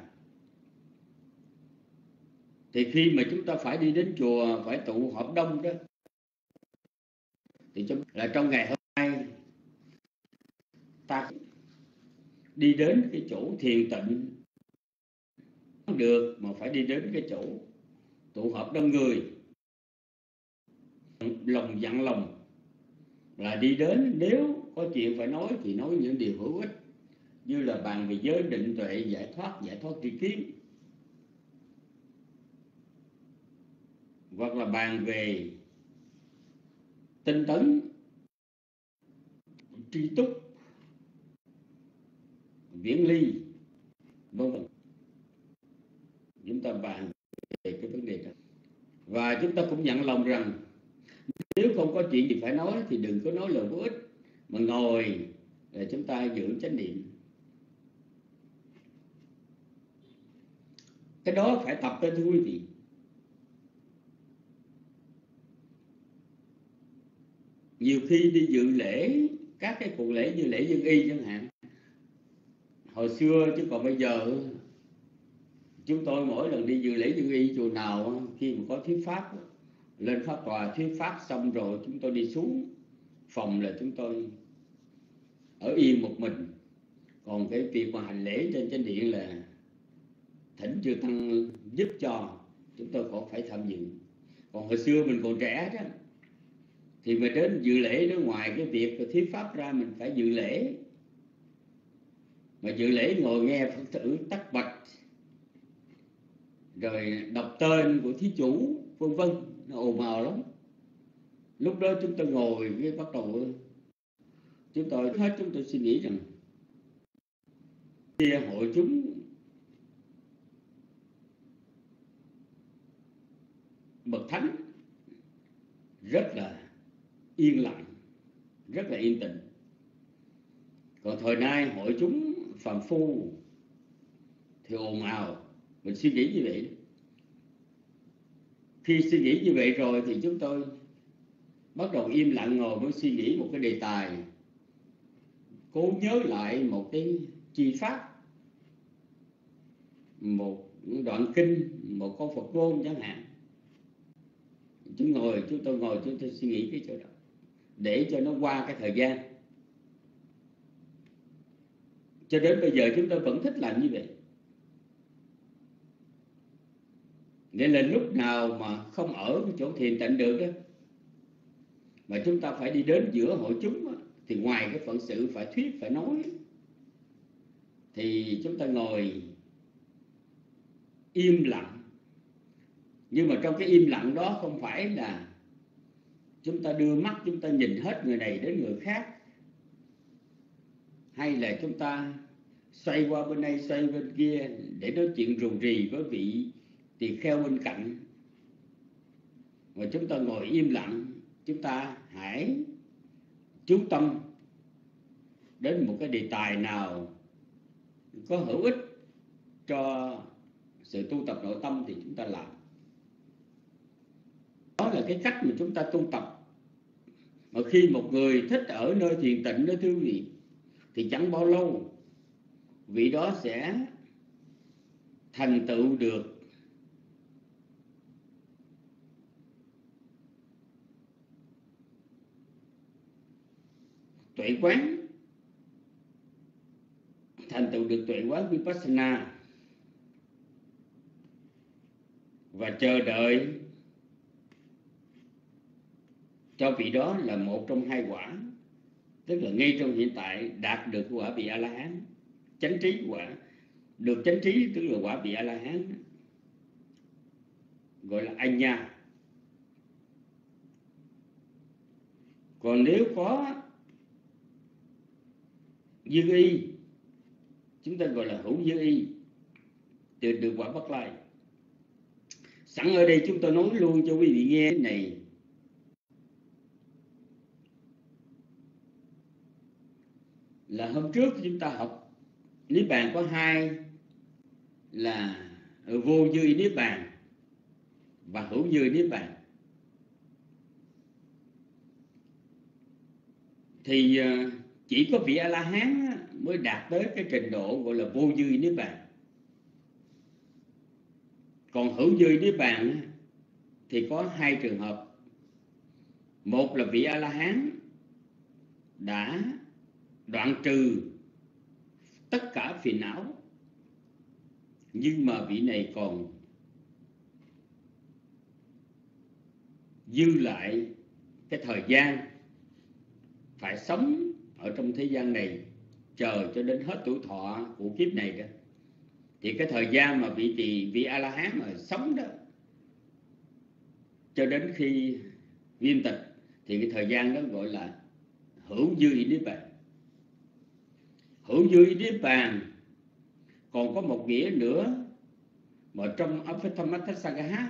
S4: Thì khi mà chúng ta phải đi đến chùa, phải tụ họp đông đó, thì là trong ngày hôm nay ta đi đến cái chỗ thiền tịnh được, mà phải đi đến cái chỗ tụ họp đông người. Lòng dặn lòng là đi đến, nếu có chuyện phải nói thì nói những điều hữu ích, như là bàn về giới định tuệ, giải thoát, giải thoát tri kiến, hoặc là bàn về tinh tấn, tri túc, viễn ly, vân vân. Chúng ta bàn về cái vấn đề đó. Và chúng ta cũng nhận lòng rằng nếu không có chuyện gì phải nói thì đừng có nói lời vô ích, mà ngồi để chúng ta giữ chánh niệm. Cái đó phải tập lên thưa quý vị. Nhiều khi đi dự lễ, các cái cuộc lễ như lễ dân y chẳng hạn, hồi xưa chứ còn bây giờ, chúng tôi mỗi lần đi dự lễ dân y chùa nào, khi mà có thuyết pháp, lên pháp tòa thuyết pháp xong rồi chúng tôi đi xuống phòng là chúng tôi ở yên một mình. Còn cái việc mà hành lễ trên chánh điện là thỉnh chư tăng giúp cho, chúng tôi còn phải tham dự. Còn hồi xưa mình còn trẻ đó, thì mình đến dự lễ đó, ngoài cái việc thuyết pháp ra mình phải dự lễ. Mà dự lễ ngồi nghe Phật tử tắc bạch, rồi đọc tên của thí chủ, vân vân, nó ồn ào lắm. Lúc đó chúng tôi ngồi cái bắt đầu, chúng tôi hết chúng tôi suy nghĩ rằng kia hội chúng bậc thánh rất là yên lặng, rất là yên tĩnh. Còn thời nay hội chúng phàm phu thì ồn ào. Mình suy nghĩ như vậy. Khi suy nghĩ như vậy rồi thì chúng tôi bắt đầu im lặng ngồi mới suy nghĩ một cái đề tài, cố nhớ lại một cái chi pháp, một đoạn kinh, một câu Phật ngôn chẳng hạn. Chúng ngồi, chúng tôi ngồi chúng tôi suy nghĩ cái chỗ đó để cho nó qua cái thời gian. Cho đến bây giờ chúng tôi vẫn thích làm như vậy. Nên là lúc nào mà không ở cái chỗ thiền tịnh được đó, mà chúng ta phải đi đến giữa hội chúng đó, thì ngoài cái phận sự phải thuyết, phải nói, thì chúng ta ngồi im lặng. Nhưng mà trong cái im lặng đó không phải là chúng ta đưa mắt chúng ta nhìn hết người này đến người khác, hay là chúng ta xoay qua bên đây xoay bên kia để nói chuyện rù rì với vị tỳ kheo bên cạnh, Và chúng ta ngồi im lặng, chúng ta hãy chú tâm đến một cái đề tài nào có hữu ích cho sự tu tập nội tâm thì chúng ta làm. Đó là cái cách mà chúng ta tu tập. Mà khi một người thích ở nơi thiền tịnh đó thưa quý vị, thì chẳng bao lâu vị đó sẽ thành tựu được tuệ quán, thành tựu được tuệ quán Vipassana, và chờ đợi cho vị đó là một trong hai quả, tức là ngay trong hiện tại đạt được quả vị A-la-hán, chánh trí quả, được chánh trí tức là quả vị A-la-hán, gọi là Anya. Còn nếu có dư y, chúng ta gọi là hữu dư y, từ được quả Bất Lai. Sẵn ở đây chúng tôi nói luôn cho quý vị nghe cái này. Là hôm trước chúng ta học Niết Bàn có hai là vô dư Niết Bàn và hữu dư Niết Bàn. Thì chỉ có vị A-la-hán mới đạt tới cái trình độ gọi là vô dư Niết Bàn. Còn hữu dư Niết Bàn thì có hai trường hợp. Một là vị A-la-hán đã đoạn trừ tất cả phiền não, nhưng mà vị này còn dư lại cái thời gian phải sống ở trong thế gian này, chờ cho đến hết tuổi thọ của kiếp này đó. Thì cái thời gian mà vị tỳ vị A-la-hán mà sống đó cho đến khi viên tịch thì cái thời gian đó gọi là hữu dư Niết Bàn. Hữu dư Niết Bàn còn có một nghĩa nữa mà trong Abhidhammatthassagaha,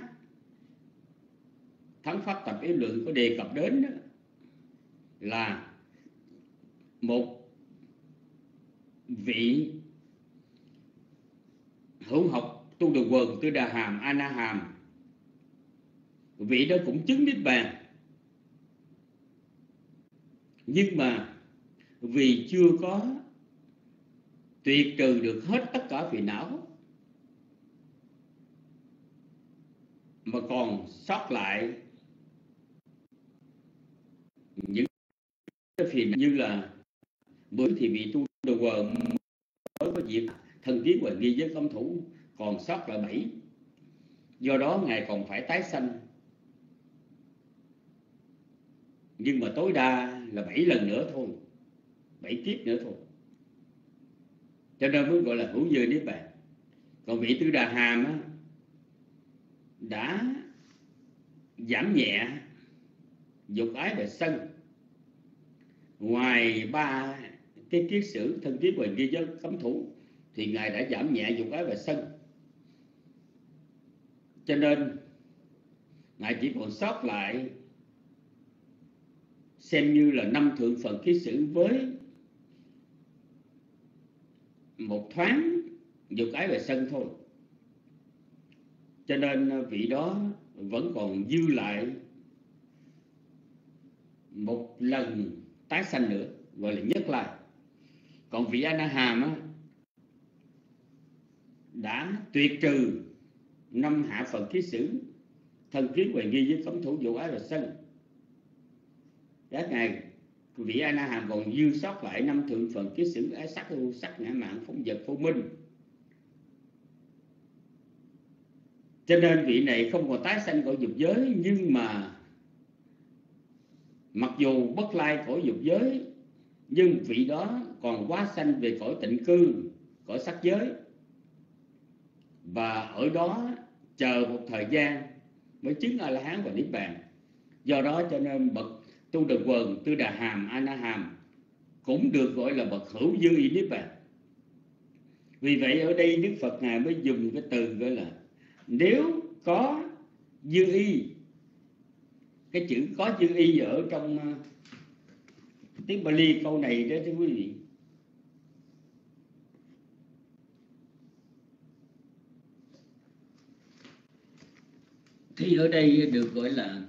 S4: Thắng Pháp Tập Yếu Lượng có đề cập đến đó, là một vị hữu học tu đường quần Tư Đà Hàm, A Na Hàm, vị đó cũng chứng Niết Bàn, nhưng mà vì chưa có tuyệt trừ được hết tất cả phiền não, mà còn sót lại những cái phiền như là bữa thì bị tu đồ quần mới có việc thân kiến và nghi giới cấm thủ, còn sót lại bảy. Do đó ngài còn phải tái sanh, nhưng mà tối đa là bảy lần nữa thôi, bảy kiếp nữa thôi, cho nên mới gọi là hữu dư Niết Bàn. Còn vị Tư Đà Hàm á, đã giảm nhẹ dục ái và sân, ngoài ba cái kiết sử thân kiết và nghi giới cấm thủ thì ngài đã giảm nhẹ dục ái và sân, cho nên ngài chỉ còn sót lại xem như là năm thượng phần kiết sử với một thoáng dục ái và sân thôi. Cho nên vị đó vẫn còn dư lại một lần tái sanh nữa, gọi là nhất lai. Còn vị A Na Hàm á, đã tuyệt trừ năm hạ phần kiết sử thân kiến và nghi với cấm thủ dục ái và sân. Các ngài vị A Na Hàm còn dư sót lại năm thượng phần kiết sử ái sắc, ưu sắc, ngã mạn, phóng vật, vô minh. Cho nên vị này không còn tái sanh cõi dục giới, nhưng mà mặc dù bất lai cõi dục giới, nhưng vị đó còn hóa sanh về cõi tịnh cư, cõi sắc giới, và ở đó chờ một thời gian mới chứng A La Hán và Niết Bàn. Do đó cho nên bậc Tu Đà Quần, Tư Đà Hàm, A Na Hàm cũng được gọi là bậc hữu dư y Niết Bàn. Vì vậy ở đây Đức Phật ngài mới dùng cái từ gọi là nếu có dư y cái chữ có chữ y ở trong uh, tiếng Bali câu này đó thưa quý vị. Thì ở đây được gọi là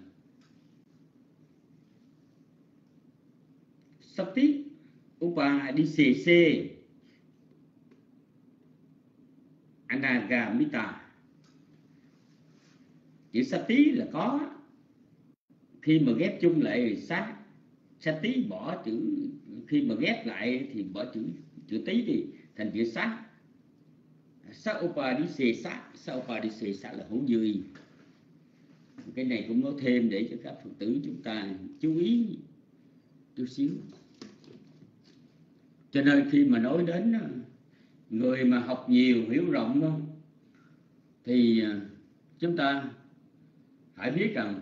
S4: Sati Upadisese Anagamita. Chữ Sati là có, khi mà ghép chung lại sát Sati, bỏ chữ, khi mà ghép lại thì bỏ chữ chữ tí thì thành chữ sát. Sát Upadisesa, sát Upadisesa là hữu dư y. Cái này cũng nói thêm để cho các Phật tử chúng ta chú ý chút xíu. Cho nên khi mà nói đến người mà học nhiều hiểu rộng không, thì chúng ta phải biết rằng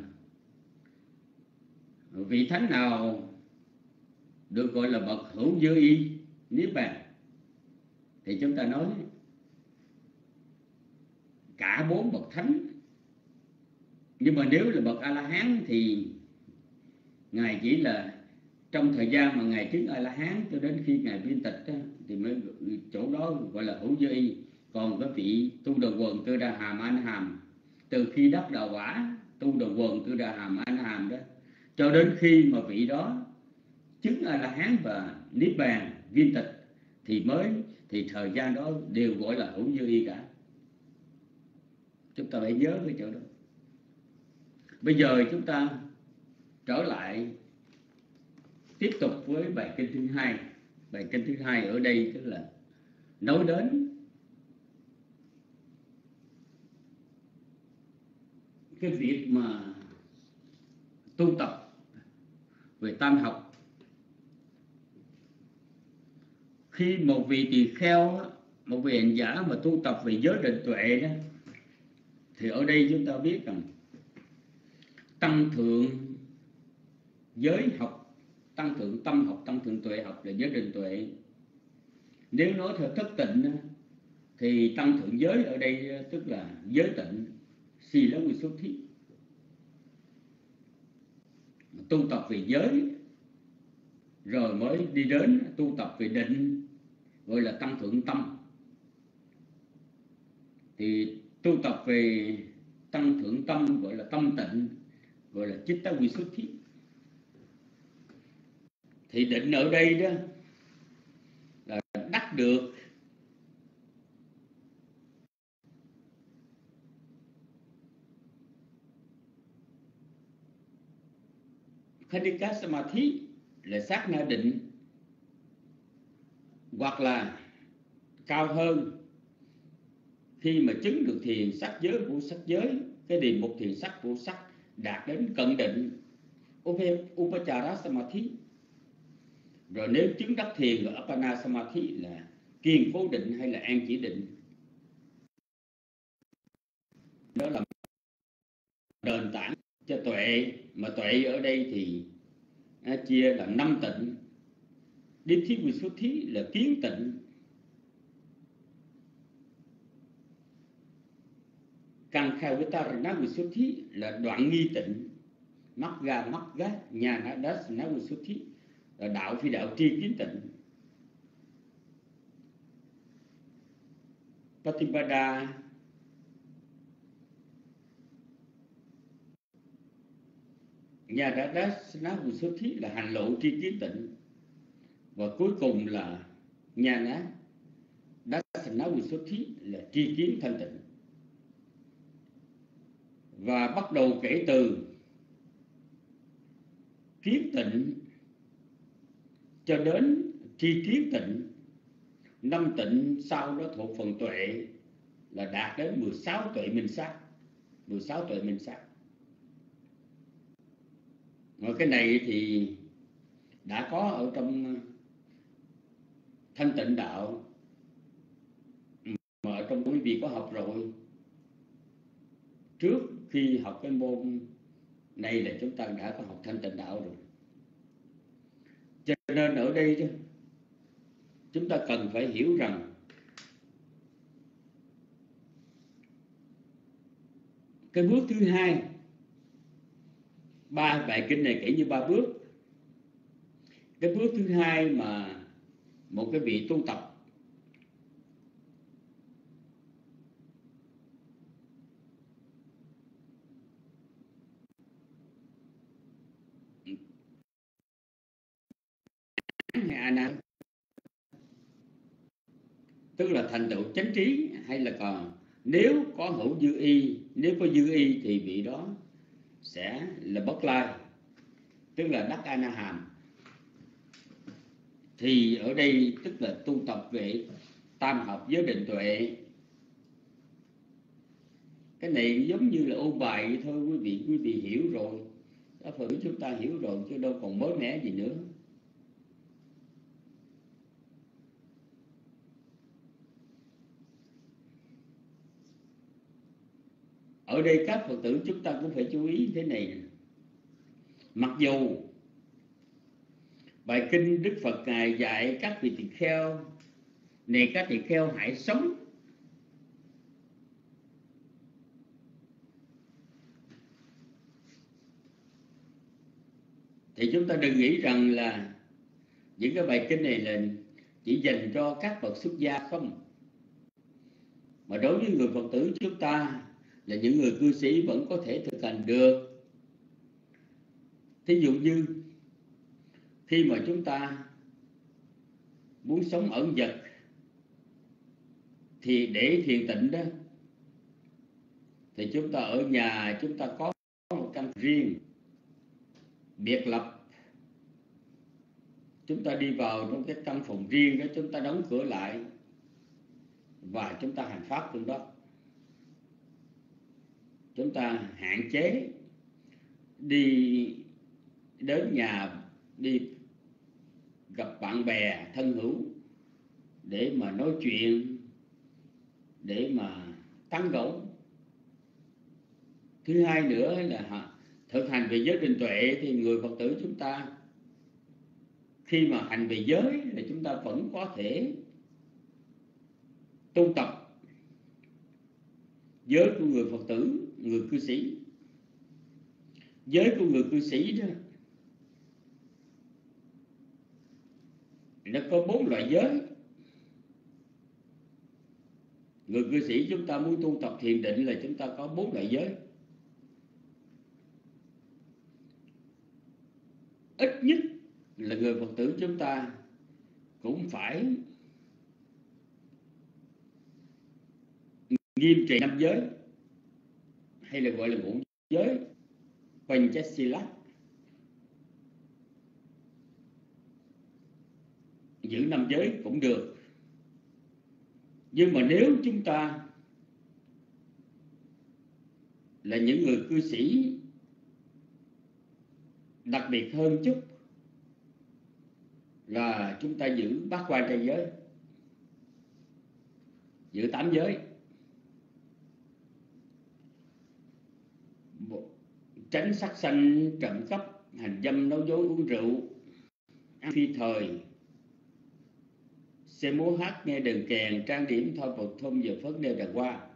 S4: vị thánh nào được gọi là bậc hữu dư y niết bàn thì chúng ta nói cả bốn bậc thánh. Nhưng mà nếu là bậc A La Hán thì ngài chỉ là trong thời gian mà ngài chứng A La Hán cho đến khi ngài viên tịch đó, thì mới chỗ đó gọi là hữu dư y. Còn cái vị tu đầu quần Tư Đà Hàm An Hàm, từ khi đắc đạo quả tu đầu quần Tư Đà Hàm An Hàm đó cho đến khi mà vị đó chứng A La Hán và niết bàn viên tịch thì mới thì thời gian đó đều gọi là hữu dư y cả. Chúng ta phải nhớ cái chỗ đó. Bây giờ chúng ta trở lại tiếp tục với bài kinh thứ hai. Bài kinh thứ hai ở đây tức là nói đến cái việc mà tu tập về tam học. Khi một vị tỳ kheo, một vị hành giả mà tu tập về giới định tuệ đó, thì ở đây chúng ta biết rằng tăng thượng giới học, tăng thượng tâm học, tăng thượng tuệ học là giới định tuệ. Nếu nói theo thất tịnh thì tăng thượng giới ở đây tức là giới tịnh, Sila Visuddhi. Tu tập về giới rồi mới đi đến tu tập về định, gọi là tăng thượng tâm. Thì tu tập về tăng thượng tâm gọi là tâm tịnh, gọi là Chitta Visuddhi. Thì định ở đây đó là đắc được Khanika Samadhi là sát na định, hoặc là cao hơn khi mà chứng được thiền sắc giới vô sắc giới, cái đề mục thiền sắc vô sắc, đạt đến cận định Upachara Samadhi. Rồi nếu chứng đắc thiền ở Apana Samadhi là kiên cố định hay là an chỉ định. Đó là nền tảng cho tuệ, mà tuệ ở đây thì à, chia làm năm tịnh. Ditthi Visuddhi là kiến tịnh, Kankhavitarana Visuddhi là đoạn nghi tịnh, Magga Magga Nhana Dasana Visuddhi là đạo phi đạo tri kiến tịnh. Patipada Nhana Dasana Visuddhi là hành lộ tri kiến tịnh. Và cuối cùng là Nhana Dasana Visuddhi là tri kiến thanh tịnh. Và bắt đầu kể từ kiến tịnh cho đến tri kiến tịnh, năm tịnh sau đó thuộc phần tuệ là đạt đến mười sáu tuệ minh sát, mười sáu tuệ minh sát. Và cái này thì đã có ở trong thanh tịnh đạo, mà ở trong quý vị có học rồi. Trước khi học cái môn này là chúng ta đã có học thanh tịnh đạo rồi. Cho nên ở đây chúng ta cần phải hiểu rằng cái bước thứ hai ba bài kinh này kể như ba bước. Cái bước thứ hai mà một cái vị tu tập ana, tức là thành tựu chánh trí, hay là còn nếu có hữu dư y, nếu có dư y thì vị đó sẽ là bất lai, tức là đắc a na hàm. Thì ở đây tức là tu tập về tam hợp giới định tuệ. Cái này giống như là ôn bài vậy thôi, quý vị quý vị hiểu rồi, đó phần chúng ta hiểu rồi chứ đâu còn mới mẻ gì nữa. Ở đây các Phật tử chúng ta cũng phải chú ý thế này. Mặc dù bài kinh Đức Phật Ngài dạy các vị tỳ kheo, này các tỳ kheo hãy sống thì chúng ta đừng nghĩ rằng là những cái bài kinh này là chỉ dành cho các bậc xuất gia không, mà đối với người Phật tử chúng ta là những người cư sĩ vẫn có thể thực hành được. Thí dụ như khi mà chúng ta muốn sống ẩn dật thì để thiền tịnh đó, thì chúng ta ở nhà chúng ta có một căn riêng biệt lập. Chúng ta đi vào trong cái căn phòng riêng đó, chúng ta đóng cửa lại và chúng ta hành pháp trong đó. Chúng ta hạn chế đi đến nhà, đi gặp bạn bè thân hữu để mà nói chuyện, để mà tán gẫu. Thứ hai nữa là thực hành về giới định tuệ, thì người Phật tử chúng ta khi mà hành về giới là chúng ta vẫn có thể tu tập giới của người Phật tử, người cư sĩ. Giới của người cư sĩ đó nó có bốn loại giới. Người cư sĩ chúng ta muốn tu tập thiền định là chúng ta có bốn loại giới. Ít nhất là người Phật tử chúng ta cũng phải nghiêm trì năm giới, hay là gọi là ngũ giới, Panchasila. Giữ năm giới cũng được. Nhưng mà nếu chúng ta là những người cư sĩ đặc biệt hơn chút, là chúng ta giữ bát quan trai giới, giữ tám giới, tránh sát sanh, trộm cắp, hành dâm, nói dối, uống rượu, ăn phi thời, xem múa hát, nghe đờn kèn, trang điểm thoi Phật thôm giờ phất đeo trà hoa.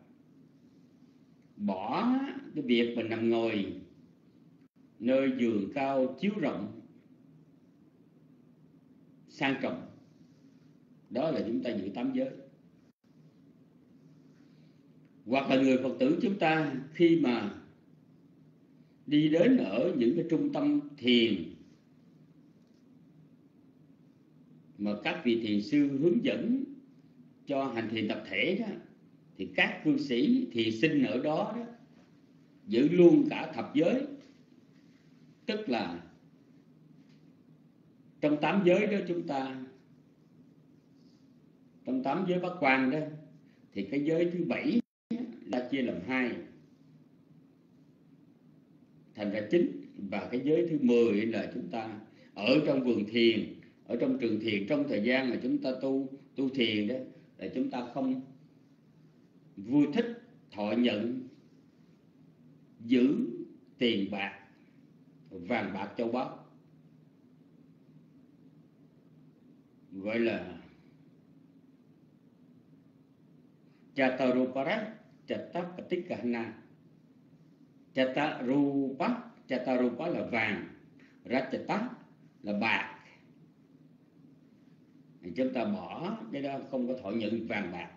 S4: Bỏ cái việc mình nằm ngồi nơi giường cao chiếu rộng sang trọng, đó là chúng ta giữ tám giới. Hoặc là người Phật tử chúng ta khi mà đi đến ở những cái trung tâm thiền mà các vị thiền sư hướng dẫn cho hành thiền tập thể đó, thì các cư sĩ thiền sinh ở đó, đó giữ luôn cả thập giới. Tức là trong tám giới đó chúng ta, trong tám giới bát quan đó, thì cái giới thứ bảy đã chia làm hai, thành ra chín. Và cái giới thứ mười là chúng ta ở trong vườn thiền, ở trong trường thiền, trong thời gian mà chúng ta tu tu thiền đó, là chúng ta không vui thích thọ nhận giữ tiền bạc, vàng bạc châu báu, gọi là Chataruparat Chatapatikahana. Chatarupa Chatarupa là vàng, Rajata là bạc. Thì chúng ta bỏ cái đó, không có thọ nhận vàng bạc.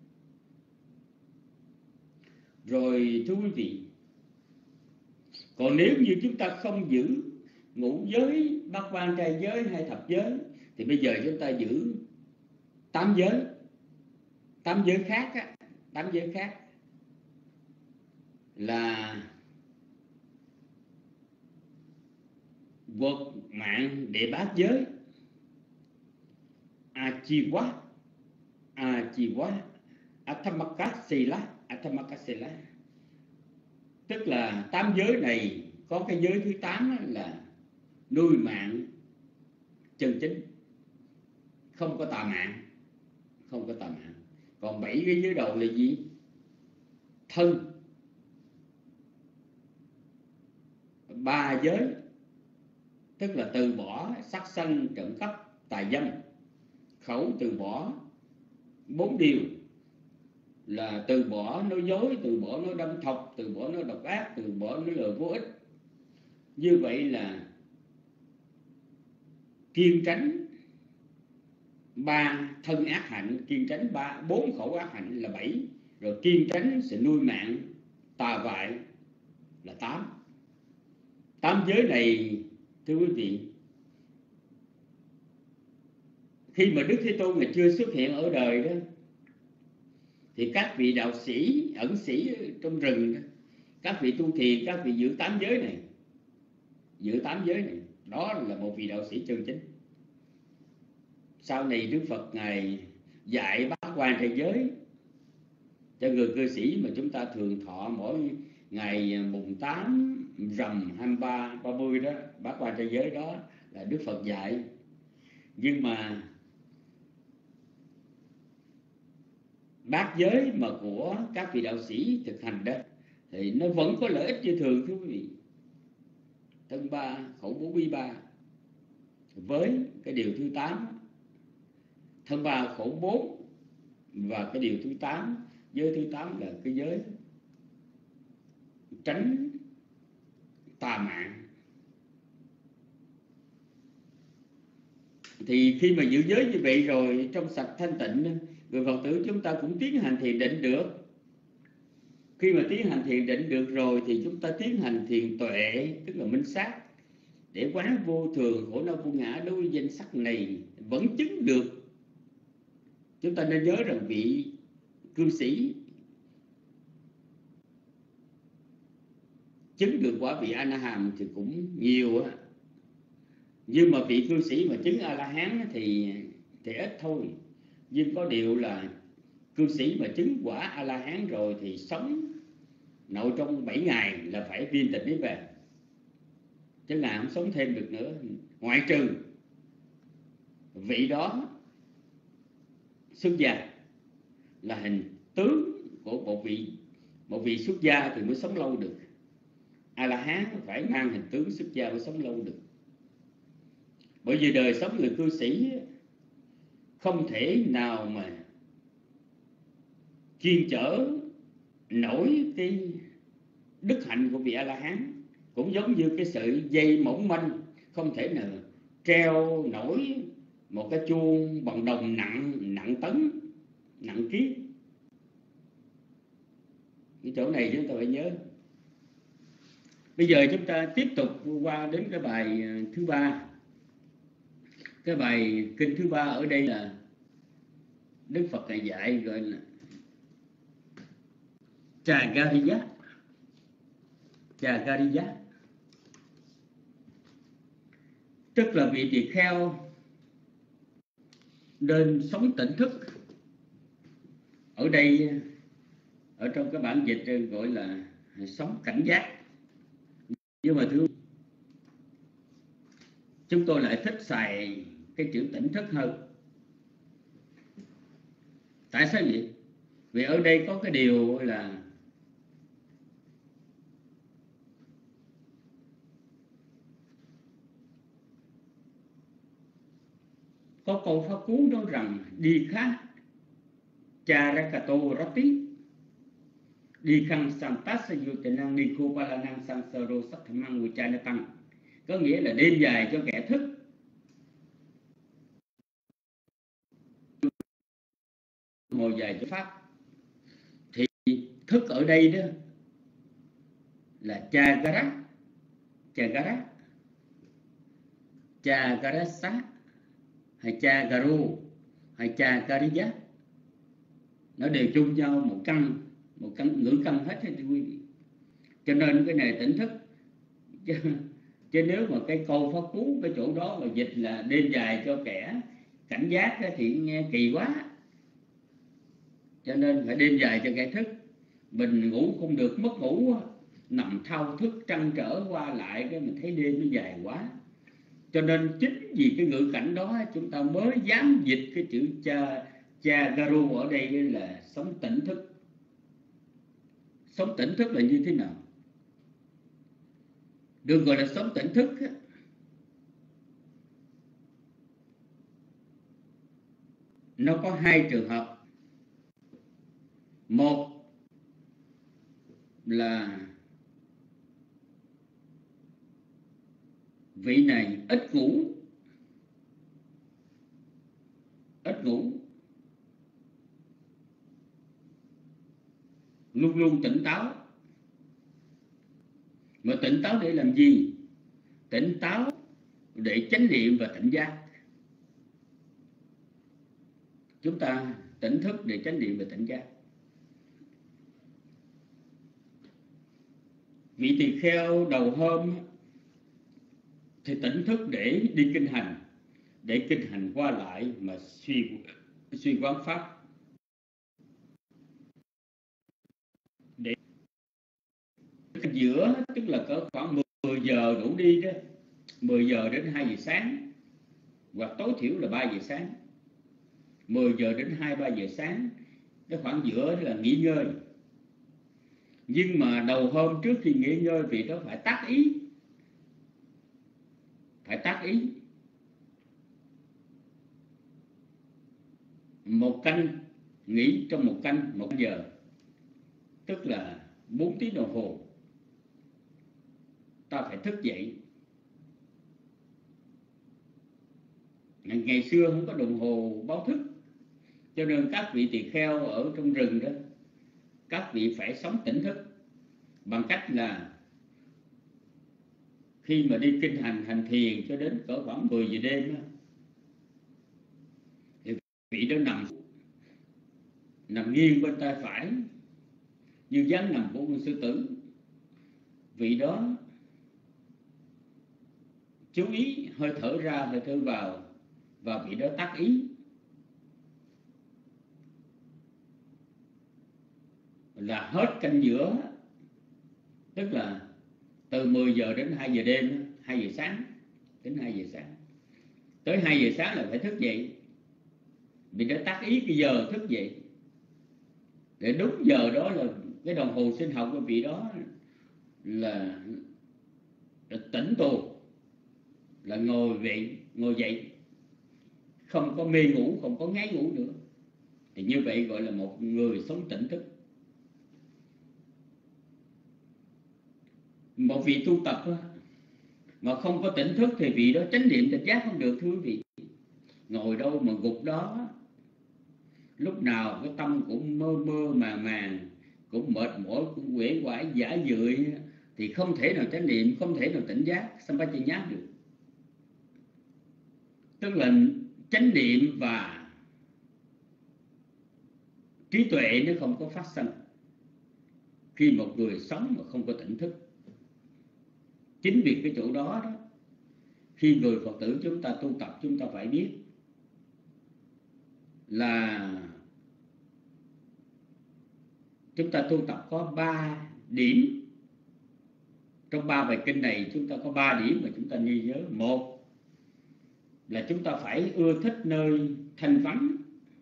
S4: Rồi thưa quý vị, còn nếu như chúng ta không giữ ngũ giới, bát quan trai giới hay thập giới, thì bây giờ chúng ta giữ tám giới, tám giới khác á, tám giới khác là Vật mạng đệ bát giới, Achiwa, Achiwa, Athamakasila, Athamakasila. Tức là tám giới này có cái giới thứ tám là nuôi mạng chân chính, không có tà mạng, không có tà mạng. Còn bảy cái giới đầu là gì? Thân, ba giới, tức là từ bỏ sát sanh, trộm cắp, tà dâm. Khẩu, từ bỏ bốn điều là từ bỏ nói dối, từ bỏ nói đâm thọc, từ bỏ nói độc ác, từ bỏ nói lời vô ích. Như vậy là kiêng tránh ba thân ác hạnh, kiêng tránh ba bốn khẩu ác hạnh là bảy, rồi kiêng tránh sự nuôi mạng tà vại là tám. Tám giới này thưa quý vị, khi mà Đức Thế Tôn ngày chưa xuất hiện ở đời đó, thì các vị đạo sĩ, ẩn sĩ trong rừng đó, các vị tu thiền, các vị giữ tám giới này, giữ tám giới này, đó là một vị đạo sĩ chân chính. Sau này Đức Phật ngài dạy bát quan trai giới cho người cư sĩ mà chúng ta thường thọ mỗi ngày mùng tám, rằm hai mươi ba, ba mươi đó, bát quan trai giới đó là Đức Phật dạy. Nhưng mà bát giới mà của các vị đạo sĩ thực hành đó thì nó vẫn có lợi ích như thường thưa quý vị. Thân ba, khẩu bốn bi ba, với cái điều thứ tám, thân ba khẩu bốn, và cái điều thứ tám, giới thứ tám là cái giới tránh tà mạng. Thì khi mà giữ giới như vậy rồi, trong sạch thanh tịnh, người Phật tử chúng ta cũng tiến hành thiền định được. Khi mà tiến hành thiền định được rồi thì chúng ta tiến hành thiền tuệ, tức là minh sát, để quán vô thường, khổ đau vô ngã đối với danh sắc này vẫn chứng được. Chúng ta nên nhớ rằng vị cư sĩ chứng được quả vị A-la-hán thì cũng nhiều á, nhưng mà vị cư sĩ mà chứng A-la-hán thì thì ít thôi. Nhưng có điều là cư sĩ mà chứng quả A-la-hán rồi thì sống nội trong bảy ngày là phải viên tịch niết bàn, chứ ngài không sống thêm được nữa, ngoại trừ vị đó xuất gia, là hình tướng của một vị một vị xuất gia thì mới sống lâu được. A-la-hán phải mang hình tướng xuất gia mới sống lâu được. Bởi vì đời sống người cư sĩ không thể nào mà chuyên chở nổi cái đức hạnh của vị A-la-hán. Cũng giống như cái sợi dây mỏng manh không thể nào treo nổi một cái chuông bằng đồng nặng nặng tấn, nặng ký. Cái chỗ này chúng ta phải nhớ. Bây giờ chúng ta tiếp tục qua đến cái bài thứ ba. Cái bài kinh thứ ba ở đây là Đức Phật này dạy gọi là Chagariya. Chagariya tức là vị tỳ kheo nên sống tỉnh thức. Ở đây ở trong cái bản dịch gọi là sống cảnh giác. Nhưng mà thưa, chúng tôi lại thích xài cái chữ tỉnh thức hơn. Tại sao vậy? Vì ở đây có cái điều là có câu pháp cú nói rằng đi khác Charakato Rati, đi khăn Santasa Yutanang đi khu Palanang Sansaro Satthamang Vichanatang, có nghĩa là đêm dài cho kẻ thức. Ngồi dài cho pháp. Thì thức ở đây đó là Chagara, Chagara, Chagarasa hay Chagaro hay Chagariya, nó đều chung nhau một căn, một căn ngữ căn hết thưa quý vị. Cho nên cái này tỉnh thức. Chứ, chứ nếu mà cái câu pháp cú cái chỗ đó mà dịch là đêm dài cho kẻ cảnh giác thì nghe kỳ quá. Cho nên phải đêm dài cho kẻ thức. Mình ngủ không được, mất ngủ, nằm thao thức trăn trở qua lại cái mình thấy đêm nó dài quá. Cho nên chính vì cái ngữ cảnh đó chúng ta mới dám dịch cái chữ cha Chagaru ở đây là sống tỉnh thức. Sống tỉnh thức là như thế nào? Được gọi là sống tỉnh thức nó có hai trường hợp. Một là vị này ít ngủ, ít ngủ, luôn luôn tỉnh táo. Mà tỉnh táo để làm gì? Tỉnh táo để chánh niệm và tỉnh giác. Chúng ta tỉnh thức để chánh niệm và tỉnh giác. Vị tỳ kheo đầu hôm thì tỉnh thức để đi kinh hành, để kinh hành qua lại mà suy suy quán pháp. Để giữa tức là cỡ khoảng mười giờ đủ đi đó, mười giờ đến hai giờ sáng, hoặc tối thiểu là ba giờ sáng. mười giờ đến hai ba giờ sáng, cái khoảng giữa là nghỉ ngơi. Nhưng mà đầu hôm trước khi nghỉ ngơi vì đó phải tác ý, phải tác ý. Một canh, nghỉ trong một canh, một giờ, tức là bốn tiếng đồng hồ. Ta phải thức dậy. Ngày xưa không có đồng hồ báo thức, cho nên các vị tỳ kheo ở trong rừng đó, các vị phải sống tỉnh thức bằng cách là khi mà đi kinh hành hành thiền cho đến cỡ khoảng mười giờ đêm đó, thì vị đó nằm nằm nghiêng bên tay phải như dáng nằm của con sư tử. Vị đó chú ý hơi thở ra hơi thở vào, và vị đó tác ý là hết canh giữa, tức là từ mười giờ đến hai giờ đêm, hai giờ sáng đến hai giờ sáng. Tới hai giờ sáng là phải thức dậy. Vì đã tác ý cái giờ thức dậy. Để đúng giờ đó là cái đồng hồ sinh học của vị đó là, là tỉnh tù, là ngồi dậy, ngồi dậy, không có mê ngủ, không có ngáy ngủ nữa. Thì như vậy gọi là một người sống tỉnh thức. Một vị tu tập mà không có tỉnh thức thì vị đó chánh niệm tỉnh giác không được, thưa quý vị. Ngồi đâu mà gục đó, lúc nào cái tâm cũng mơ mơ màng màng, cũng mệt mỏi, cũng uể oải giả dưỡi, thì không thể nào chánh niệm, không thể nào tỉnh giác sampajanya được. Tức là chánh niệm và trí tuệ nó không có phát sinh khi một người sống mà không có tỉnh thức. Chính vì cái chỗ đó, đó khi người Phật tử chúng ta tu tập, chúng ta phải biết là chúng ta tu tập có ba điểm. Trong ba bài kinh này chúng ta có ba điểm mà chúng ta ghi nhớ. Một là chúng ta phải ưa thích nơi thanh vắng,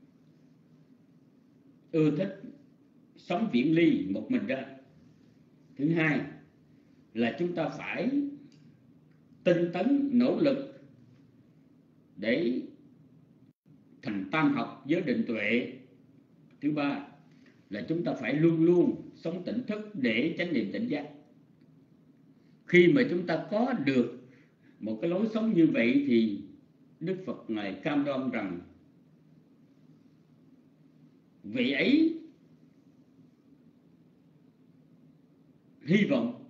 S4: ưa thích sống viễn ly một mình ra. Thứ hai là chúng ta phải tinh tấn nỗ lực để thành tam học giới định tuệ. Thứ ba là chúng ta phải luôn luôn sống tỉnh thức để chánh niệm tỉnh giác. Khi mà chúng ta có được một cái lối sống như vậy thì Đức Phật Ngài cam đoan rằng vị ấy hy vọng,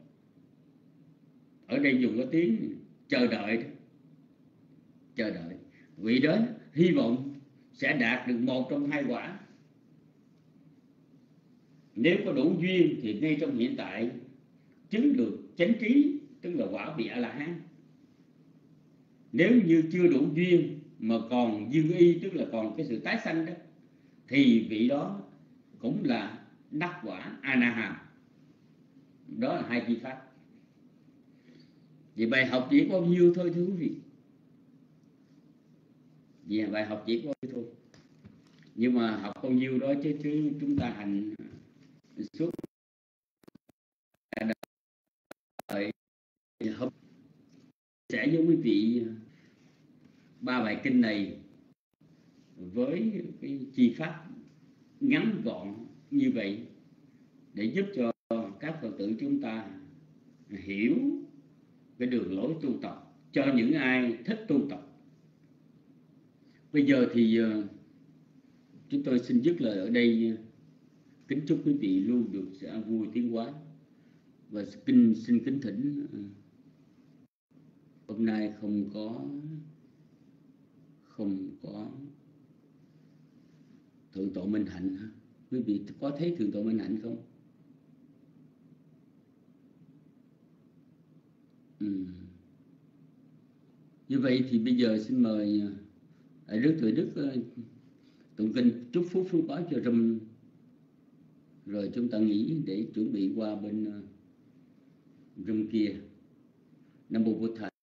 S4: ở đây dùng cái tiếng chờ đợi đó, chờ đợi, vị đó hy vọng sẽ đạt được một trong hai quả. Nếu có đủ duyên thì ngay trong hiện tại chứng được chánh trí, tức là quả vị A-la-hán. Nếu như chưa đủ duyên mà còn dư y, tức là còn cái sự tái sanh đó, thì vị đó cũng là đắc quả A-na-hàm. Đó là hai chi pháp. Vì bài học chỉ có bao nhiêu thôi thưa quý vị. Vì bài học chỉ có bao nhiêu thôi. Nhưng mà học bao nhiêu đó chứ, chứ chúng ta hành suốt đời. Hôm sẽ với quý vị ba bài kinh này với cái chi pháp ngắn gọn như vậy để giúp cho các Phật tử chúng ta hiểu cái đường lối tu tập cho những ai thích tu tập. Bây giờ thì chúng tôi xin dứt lời ở đây, kính chúc quý vị luôn được sẽ vui tiếng hóa, và kinh xin kính thỉnh hôm nay không có không có thượng tọa Minh Hạnh. Quý vị có thấy thượng tọa Minh Hạnh không? Ừ. Như vậy thì bây giờ xin mời Đại Đức Tuệ Đức tụng kinh chúc phúc phước báo cho râm, rồi chúng ta nghỉ để chuẩn bị qua bên râm kia. Nam mô Bổn Thầy.